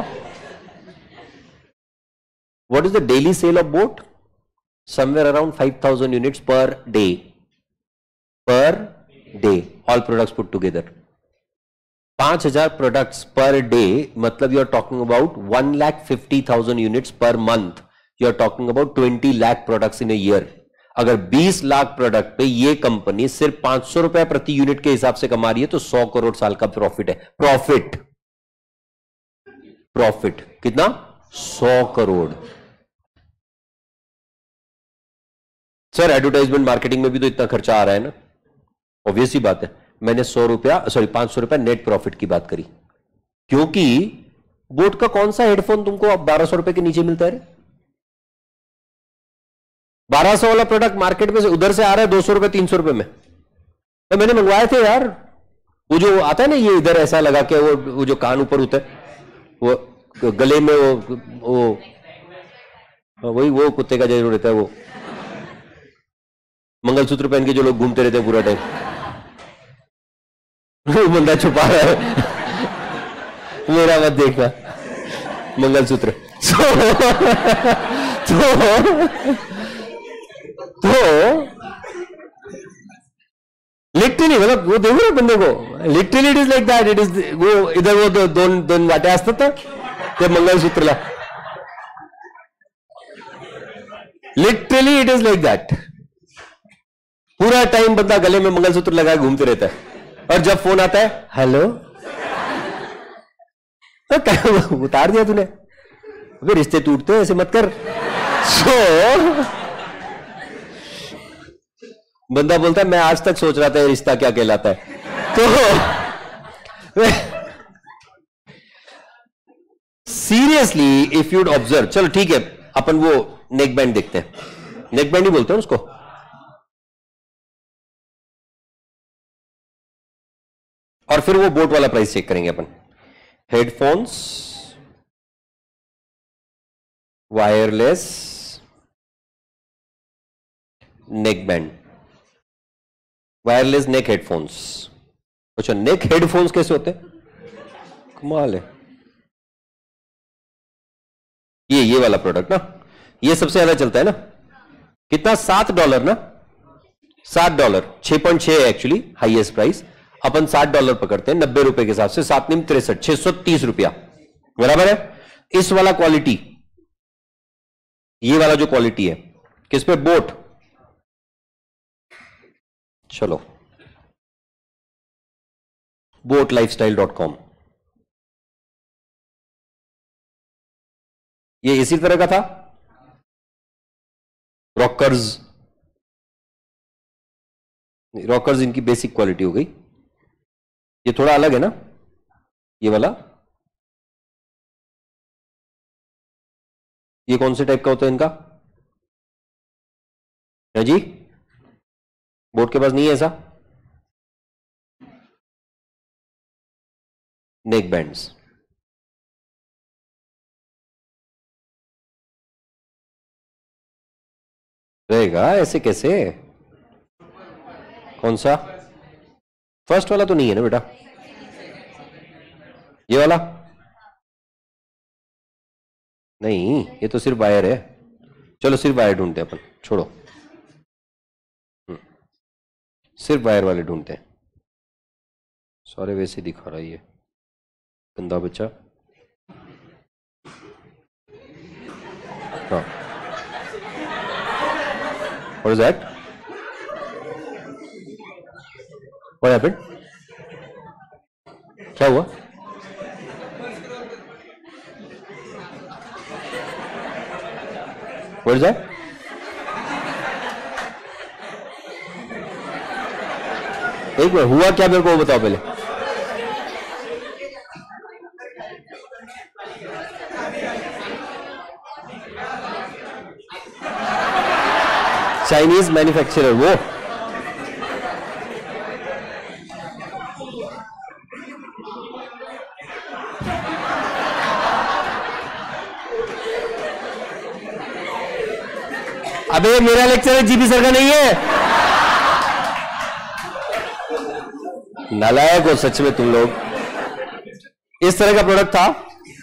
what is the daily sale of Boat, somewhere around five thousand units per day, per day, all products put together. पांच हजार प्रोडक्ट्स पर डे, मतलब you are talking about one lakh fifty thousand units per month, you are talking about twenty lakh products in a year. अगर बीस लाख प्रोडक्ट पे ये कंपनी सिर्फ पांच सौ रुपए प्रति यूनिट के हिसाब से कमा रही है तो सौ करोड़ साल का प्रॉफिट है। प्रॉफिट प्रॉफिट कितना, सौ करोड़। सर एडवर्टाइजमेंट मार्केटिंग में भी तो इतना खर्चा आ रहा है ना, ऑब्वियस ही बात है। मैंने सौ रुपया सॉरी पांच सौ रुपया नेट प्रॉफिट की बात करी, क्योंकि बोट का कौन सा हेडफोन तुमको अब बारह सौ रुपए के नीचे मिलता है? बारह सौ वाला प्रोडक्ट मार्केट में से उधर से आ रहा है दो सौ रुपए तीन सौ रुपए में। तो मैंने मंगवाए थे यार, वो जो आता है ना ये इधर ऐसा लगा के वो वो जो कान ऊपर होता है, वो गले में वो वो वही वो कुत्ते का जरूर रहता है, वो मंगलसूत्र पहन के जो लोग घूमते रहते हैं पूरा टाइम, बंदा छुपा रहा है मेरा मत देखना मंगलसूत्र। तो, तो, तो लिटरली मतलब वो देखो ना बंदे को, literally it is like that, it is वो इधर वो दो, दोन दोन वाटे असतात ते मंगलसूत्रला, literally it is like that. पूरा टाइम बंदा गले में मंगलसूत्र लगाए घूमते रहता है, और जब फोन आता है हेलो, तो उतार दिया तूने, अबे रिश्ते टूटते हैं ऐसे मत कर। सो so, बंदा बोलता है मैं आज तक सोच रहा था ये रिश्ता क्या कहलाता है। तो सीरियसली इफ यूड ऑब्जर्व, चलो ठीक है अपन वो नेक बैंड देखते हैं, नेक बैंड ही बोलते हैं उसको। और फिर वो बोट वाला प्राइस चेक करेंगे अपन। Headphones, wireless, neck band, wireless neck headphones. अच्छा नेक हेडफोन्स कैसे होते हैं? कमाल है। ये ये वाला प्रोडक्ट ना, ये सबसे ज्यादा चलता है ना, कितना? सात डॉलर ना, सात डॉलर, छह पॉइंट छह एक्चुअली हाईएस्ट प्राइस। अपन सात डॉलर पकड़ते हैं नब्बे रुपए के हिसाब से, सात निम तिरसठ, छह सौ तीस रुपया बराबर है। इस वाला क्वालिटी, ये वाला जो क्वालिटी है किस पे? बोट। चलो बोट लाइफस्टाइल डॉट कॉम, ये इसी तरह का था। रॉकर्स, रॉकर्स इनकी बेसिक क्वालिटी हो गई। ये थोड़ा अलग है ना, ये वाला। ये कौन से टाइप का होता है इनका? है जी, बोट के पास नहीं है ऐसा नेक बैंड्स। रहेगा ऐसे कैसे? कौन सा? फर्स्ट वाला तो नहीं है ना बेटा, ये वाला नहीं, ये तो सिर्फ वायर है। चलो सिर्फ वायर ढूंढते हैं अपन, छोड़ो, सिर्फ वायर वाले ढूंढते हैं। सारे वैसे दिखा रहा है ये गंदा बच्चा। हाँ, what is that? What happened? क्या हुआ? What is that? एक बार हुआ क्या मेरे को बताओ पहले। चाइनीज मैन्युफैक्चरर वो अबे मेरा लेक्चर है, जीपी सर का नहीं है। नालायक हो सच में तुम लोग। इस तरह का प्रोडक्ट था,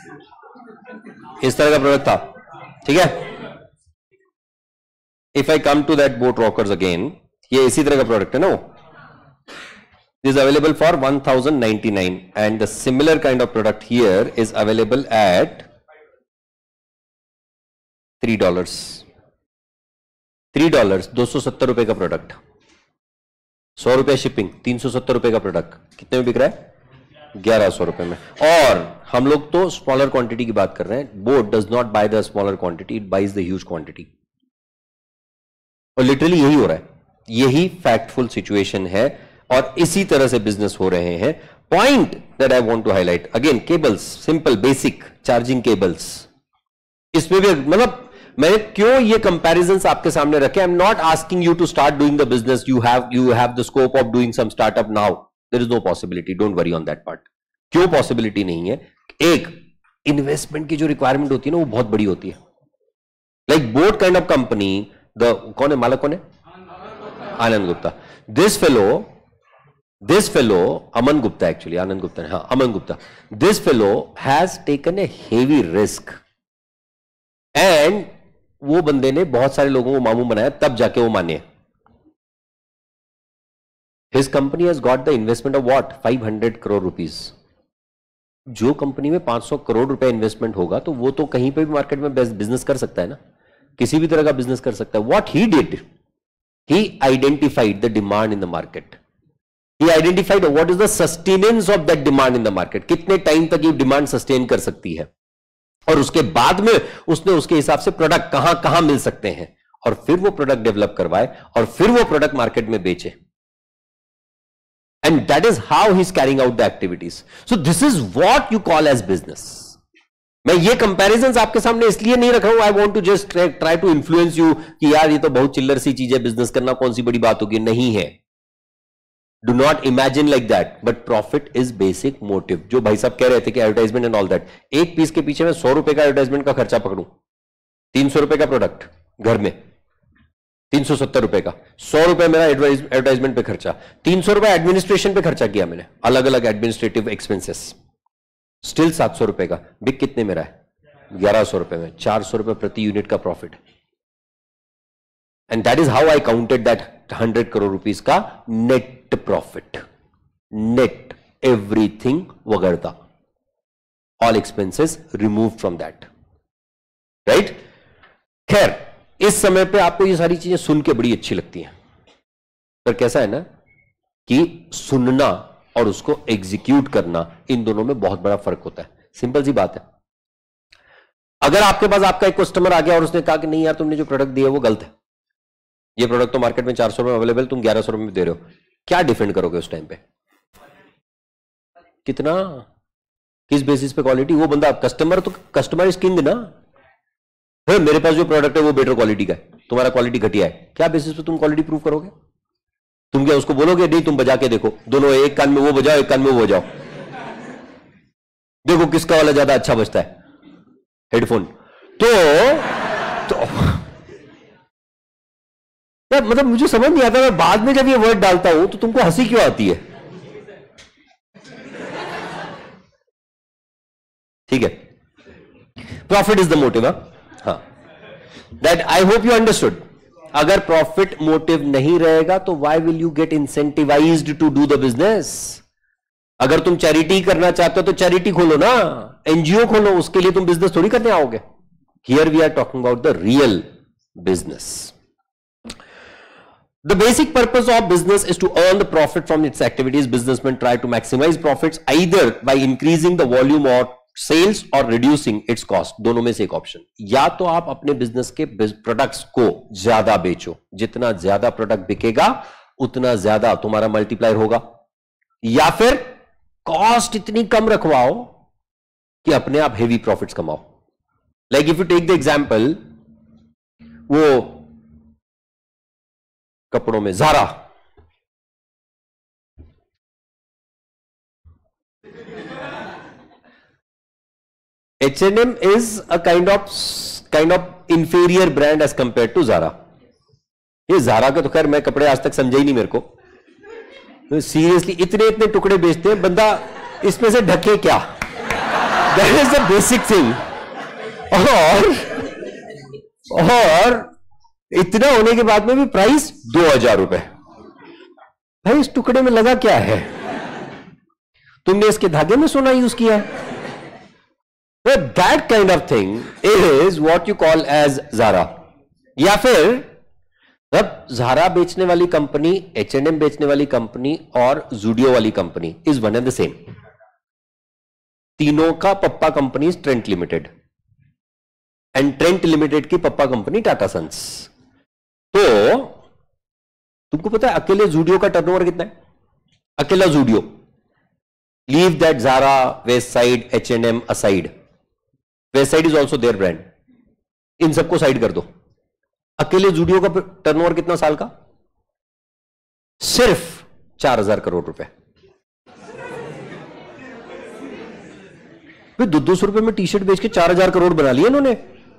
इस तरह का प्रोडक्ट था, ठीक है। If I come to that Boat Rockerz again, ये इसी तरह का प्रोडक्ट है ना वो। This available for one thousand ninety nine and the similar kind of product here is available at three dollars three dollars दो सौ सत्तर रुपए का प्रोडक्ट, सौ रुपए शिपिंग, तीन सौ सत्तर रुपए का प्रोडक्ट कितने में बिक रहा है? ग्यारह सौ रुपए में। और हम लोग तो स्मॉलर क्वांटिटी की बात कर रहे हैं। Boat does not buy the smaller quantity, it buys the huge quantity. और लिटरली यही हो रहा है, यही फैक्टफुल सिचुएशन है। और इसी तरह से बिजनेस हो रहे हैं. Point that I want to highlight again, cables, simple basic charging cables, इसमें भी मतलब मैं क्यों ये कंपैरिजंस आपके सामने रखे. I am not asking you to start doing the business. You have you have the scope of doing some startup now. There is no possibility. Don't worry on that part. क्यों पॉसिबिलिटी नहीं है? एक, इन्वेस्टमेंट की जो रिक्वायरमेंट होती है ना वो बहुत बड़ी होती है. Like Boat kind of company, the कौन है मालक, कौन है? Anand Gupta. This fellow this fellow Aman Gupta, actually Anand Gupta, हाँ Aman Gupta. This fellow has taken a heavy risk and वो बंदे ने बहुत सारे लोगों को मामू बनाया, तब जाके वो माने. His company has got the investment of what? Five hundred crore rupees. जो कंपनी में पांच सौ करोड़ रुपए इन्वेस्टमेंट होगा तो वो तो कहीं पे भी मार्केट में बिजनेस कर सकता है ना, किसी भी तरह का बिजनेस कर सकता है. What he did, he identified the demand in the market. He identified what is the sustenance of that demand in the market. कितने टाइम तक ये डिमांड सस्टेन कर सकती है, और उसके बाद में उसने उसके हिसाब से प्रोडक्ट कहां कहां मिल सकते हैं, और फिर वो प्रोडक्ट डेवलप करवाए और फिर वो प्रोडक्ट मार्केट में बेचे. And that is how he is carrying out the activities. So this is what you call as business. मैं ये कंपैरिजंस आपके सामने इसलिए नहीं रख रहा हूं, I want to just try to influence you कि यार ये तो बहुत चिल्लर सी चीज है, बिजनेस करना कौन सी बड़ी बात होगी. नहीं है. Do not imagine like that. But profit is basic motive. जो भाई साहब कह रहे थे कि एडवर्टाइजमेंट एंड ऑल दैट, एक पीस के पीछे मैं सौ रुपए का एडवर्टाइजमेंट का खर्चा पकड़ूं, तीन सौ रुपए का प्रोडक्ट घर में, तीन सौ सत्तर रुपए का, सौ रुपए मेरा एडवर्टाइजमेंट पे खर्चा, तीन सौ रुपए एडमिनिस्ट्रेशन पे खर्चा किया मैंने, अलग अलग एडमिनिस्ट्रेटिव एक्सपेंसेस, स्टिल सात सौ रुपए का. बिग कितने मेरा है? ग्यारह सौ रुपए में, चार सौ रुपए प्रति यूनिट का profit. And that is how I counted that hundred crore rupees का नेट प्रॉफिट. नेट, एवरीथिंग वगैरह, all expenses remove from that. Right. खैर, इस समय पे आपको ये सारी चीजें सुन के बड़ी अच्छी लगती हैं, पर कैसा है ना कि सुनना और उसको एग्जीक्यूट करना, इन दोनों में बहुत बड़ा फर्क होता है. सिंपल सी बात है. अगर आपके पास आपका एक कस्टमर आ गया और उसने कहा कि नहीं यार तुमने जो प्रोडक्ट दिया वो गलत है, ये प्रोडक्ट तो मार्केट में चार सौ रुपए अवेलेबल, तुम ग्यारह सौ रुपए में दे रहे हो, क्या डिफेंड करोगे उस टाइम पे? कितना, किस बेसिस पे क्वालिटी? वो बंदा कस्टमर, तो कस्टमर इज किंग ना. मेरे पास जो प्रोडक्ट है वो बेटर क्वालिटी का है, तुम्हारा क्वालिटी घटिया है, क्या बेसिस पे तुम क्वालिटी प्रूव करोगे? तुम क्या उसको बोलोगे नहीं तुम बजा के देखो, दोनों एक कान में वो बजाओ एक कान में वो बजाओ, देखो किसका वाला ज्यादा अच्छा बजता है हेडफोन. तो, तो मतलब मुझे समझ नहीं आता, मैं बाद में जब ये वर्ड डालता हूं तो तुमको हंसी क्यों आती है? ठीक है. Profit is the motive. हाँ, that I hope you understood. अगर प्रॉफिट मोटिव नहीं रहेगा तो why will you get incentivized to do the business? अगर तुम चैरिटी करना चाहते हो तो चैरिटी खोलो ना, एनजीओ खोलो, उसके लिए तुम बिजनेस थोड़ी करने आओगे. Here we are talking about the real business. The basic purpose of business is to earn the profit from its activities. Businessmen try to maximize profits either by increasing the volume or sales or reducing its cost. दोनों में से एक ऑप्शन. या तो आप अपने बिजनेस के प्रोडक्ट्स को ज्यादा बेचो, जितना ज्यादा प्रोडक्ट बिकेगा उतना ज्यादा तुम्हारा मल्टीप्लायर होगा, या फिर कॉस्ट इतनी कम रखवाओ कि अपने आप हेवी प्रॉफिट्स कमाओ. Like if you take the example, वो कपड़ों में Zara, H and M is a kind of kind of inferior brand as compared to Zara. ये Zara का तो खैर मैं कपड़े आज तक समझे ही नहीं मेरे को. सीरियसली इतने इतने टुकड़े बेचते हैं, बंदा इसमें से ढके क्या? That is the basic thing. और और इतना होने के बाद में भी प्राइस दो हजार रुपए. भाई इस टुकड़े में लगा क्या है? तुमने इसके धागे में सोना यूज किया? That kind of thing is what you call as Zara. या फिर अब ज़ारा बेचने वाली कंपनी, एच एंड एम बेचने वाली कंपनी और जूडियो वाली company is one and the same. तीनों का पप्पा company is Trent limited and Trent limited की पप्पा कंपनी टाटा सन्स. तो तुमको पता है अकेले जूडियो का टर्नओवर कितना है? अकेला Zudio, leave that Zara, Westside, H and M aside, Westside is also their brand, इन सबको साइड कर दो। अकेले जूडियो का टर्नओवर कितना साल का? सिर्फ चार हजार करोड़ रुपए। दो दो सौ रुपए में टी शर्ट बेच के चार हजार करोड़ बना लिए इन्होंने।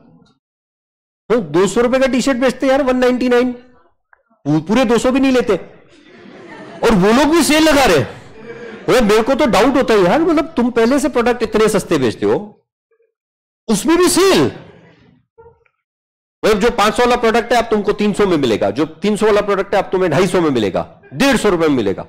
दो सौ रुपए का टी शर्ट बेचते यार वन नाइनटी नाइन, पूरे दो सौ भी नहीं लेते, और वो लोग भी सेल लगा रहे। मेरे को तो डाउट होता है यार, मतलब तुम पहले से प्रोडक्ट इतने सस्ते बेचते हो, उसमें भी सेल। मतलब जो पांच सौ वाला प्रोडक्ट है आप तुमको तीन सौ में मिलेगा, जो तीन सौ वाला प्रोडक्ट है आप तुम्हें ढाई सौ में मिलेगा, डेढ़ सौ रुपए में मिलेगा।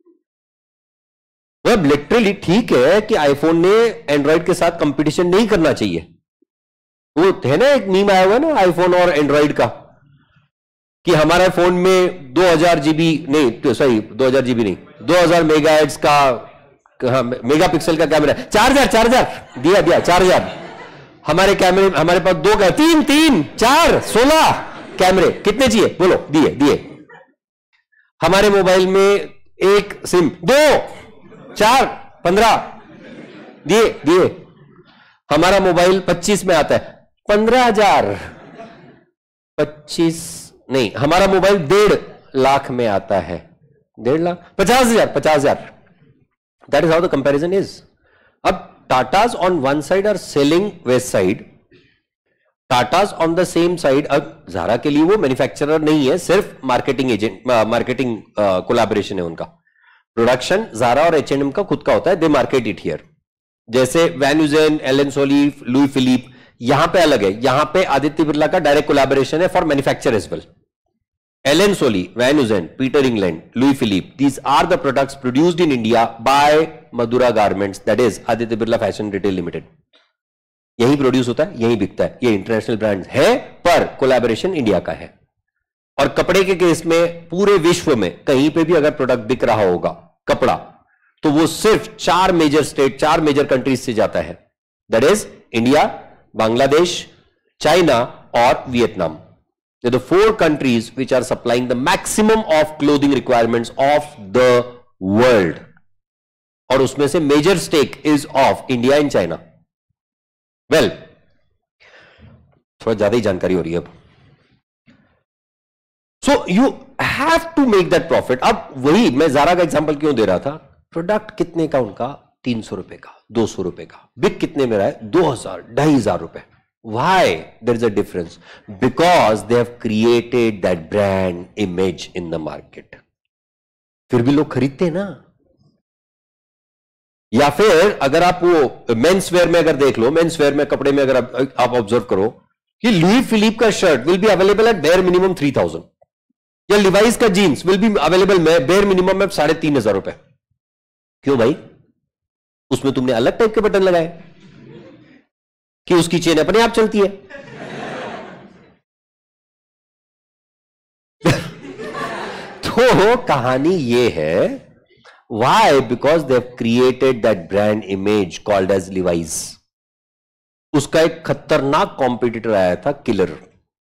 मतलब लिटरली ठीक है कि आईफोन ने एंड्रॉइड के साथ कंपटीशन नहीं करना चाहिए। वो है ना एक मीम आया हुआ है ना आईफोन और एंड्रॉइड का, कि हमारे फोन में दो हजार जीबी नहीं तो सही दो हजार जीबी नहीं दो हजार मेगाहर्ट्ज का हाँ, मेगा पिक्सल का कैमरा है, चार हजार चार हजार दिया दिया चार हजार हमारे कैमरे, हमारे पास दो का तीन तीन चार सोलह कैमरे, कितने चाहिए बोलो? दिए दिए। हमारे मोबाइल में एक सिम, दो चार पंद्रह, दिए दिए। हमारा मोबाइल पच्चीस में आता है, पंद्रह हजार पच्चीस नहीं, हमारा मोबाइल डेढ़ लाख में आता है, डेढ़ लाख पचास हजार पचास हजार that is how the comparison is. अब Tatas on one side are selling Westside, Tatas on the same side. अब ज़ारा के लिए वो मैन्युफैक्चरर नहीं है, सिर्फ मार्केटिंग एजेंट, मार्केटिंग कोलैबोरेशन है उनका। प्रोडक्शन ज़ारा और एच एंड एम का खुद का होता है, दे मार्केट इट हियर। जैसे Van Heusen, Allen Solly, Louis Philippe, यहां पे अलग है, यहां पे आदित्य बिरला का डायरेक्ट कोलैबोरेशन है for manufacture as well. Ellen Solly, Van Heusen, Peter England, Louis Philippe, these are the products produced in India by Madura Garments, that is Aditya Birla Fashion Retail Limited. यही प्रोड्यूस होता है, यही बिकता है, ये इंटरनेशनल ब्रांड्स है पर कोलैबोरेशन इंडिया का है। और कपड़े के केस में पूरे विश्व में कहीं पे भी अगर प्रोडक्ट बिक रहा होगा कपड़ा, तो वो सिर्फ चार मेजर स्टेट, चार मेजर कंट्रीज से जाता है, that is India, Bangladesh, China और Vietnam. They're the four countries which are supplying the maximum of clothing requirements of the world. और उसमें से major stake is of India and China. Well, थोड़ा ज्यादा ही जानकारी हो रही है अब। So you have to make that profit. अब वही मैं ज़ारा का एग्जांपल क्यों दे रहा था, प्रोडक्ट कितने का उनका, तीन सौ रुपए का, दो सौ रुपए का, बिक कितने में रहा है, दो हजार ढाई हजार रुपए। Why there is a difference? Because they have created that brand image in the market. फिर भी लोग खरीदते हैं ना। या फिर अगर आप वो मेंस वेयर में अगर देख लो, मेंस वेयर में कपड़े में अगर आप, आप ऑब्जर्व करो कि लुई फिलिप का shirt will be available at bare minimum three thousand, या लिवाइस का जीन्स विल बी अवेलेबल में बेयर मिनिमम में साढ़े तीन हजार रुपए। क्यों भाई? उसमें तुमने अलग टाइप के बटन लगाए कि उसकी चेन अपने आप चलती है। तो कहानी ये है, why? Because they have created that brand image called as Levi's. उसका एक खतरनाक कॉम्पिटिटर आया था, किलर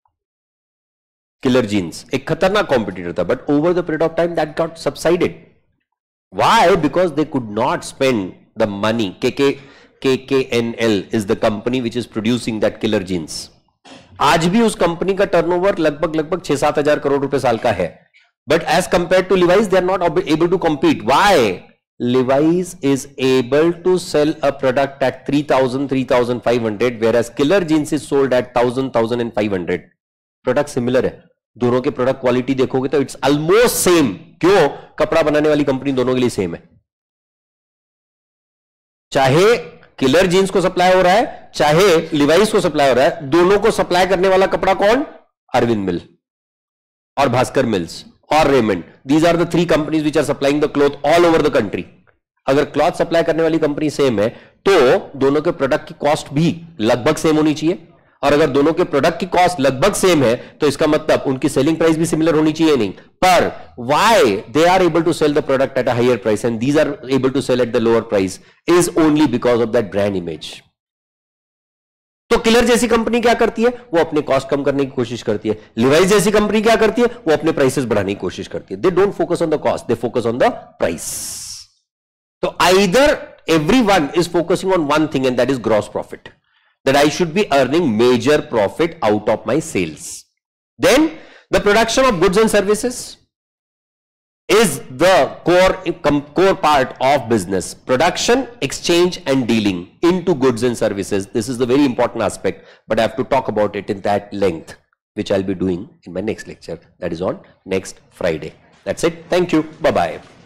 किलर जीन्स, एक खतरनाक कॉम्पिटिटर था, but over the period of time that got subsided. Why? Because they could not spend the money. K K K K N L is the company which is producing that killer jeans. आज भी उस कंपनी का टर्नओवर लगभग लगभग छह सात हजार करोड़ रुपए साल का है, but as compare to Levi's they are not able to compete. Why? Levi's is able to sell a product at three thousand, three thousand five hundred, whereas killer jeans is sold at one thousand, one thousand five hundred. Product similar है, दोनों के प्रोडक्ट क्वालिटी देखोगे तो इट्स ऑलमोस्ट सेम। क्यों? कपड़ा बनाने वाली कंपनी दोनों के लिए सेम है। चाहे किलर जीन्स को सप्लाई हो रहा है, चाहे लिवाइस को सप्लाई हो रहा है, दोनों को सप्लाई करने वाला कपड़ा कौन? अरविंद मिल और भास्कर मिल्स और Raymond. These are the three companies which are supplying the cloth all over the country. अगर क्लॉथ सप्लाई करने वाली कंपनी सेम है तो दोनों के प्रोडक्ट की कॉस्ट भी लगभग सेम होनी चाहिए, और अगर दोनों के प्रोडक्ट की कॉस्ट लगभग सेम है तो इसका मतलब उनकी सेलिंग प्राइस भी सिमिलर होनी चाहिए नहीं। पर why they are able to sell the product at a higher price and these are able to sell at the lower price is only because of that brand image. तो किलर जैसी कंपनी क्या करती है, वो अपने कॉस्ट कम करने की कोशिश करती है. लिवाइस जैसी कंपनी क्या करती है, वो अपने प्राइसेस बढ़ाने की कोशिश करती है. They don't focus on the cost, they focus on the price. तो either everyone is focusing on one thing, and that is gross profit, that I should be earning major profit out of my sales. Then the production of goods and services is the core core part of business. Production, exchange and dealing into goods and services, this is the very important aspect, but I have to talk about it in that length, which I'll be doing in my next lecture, that is on next Friday. That's it. Thank you. Bye bye.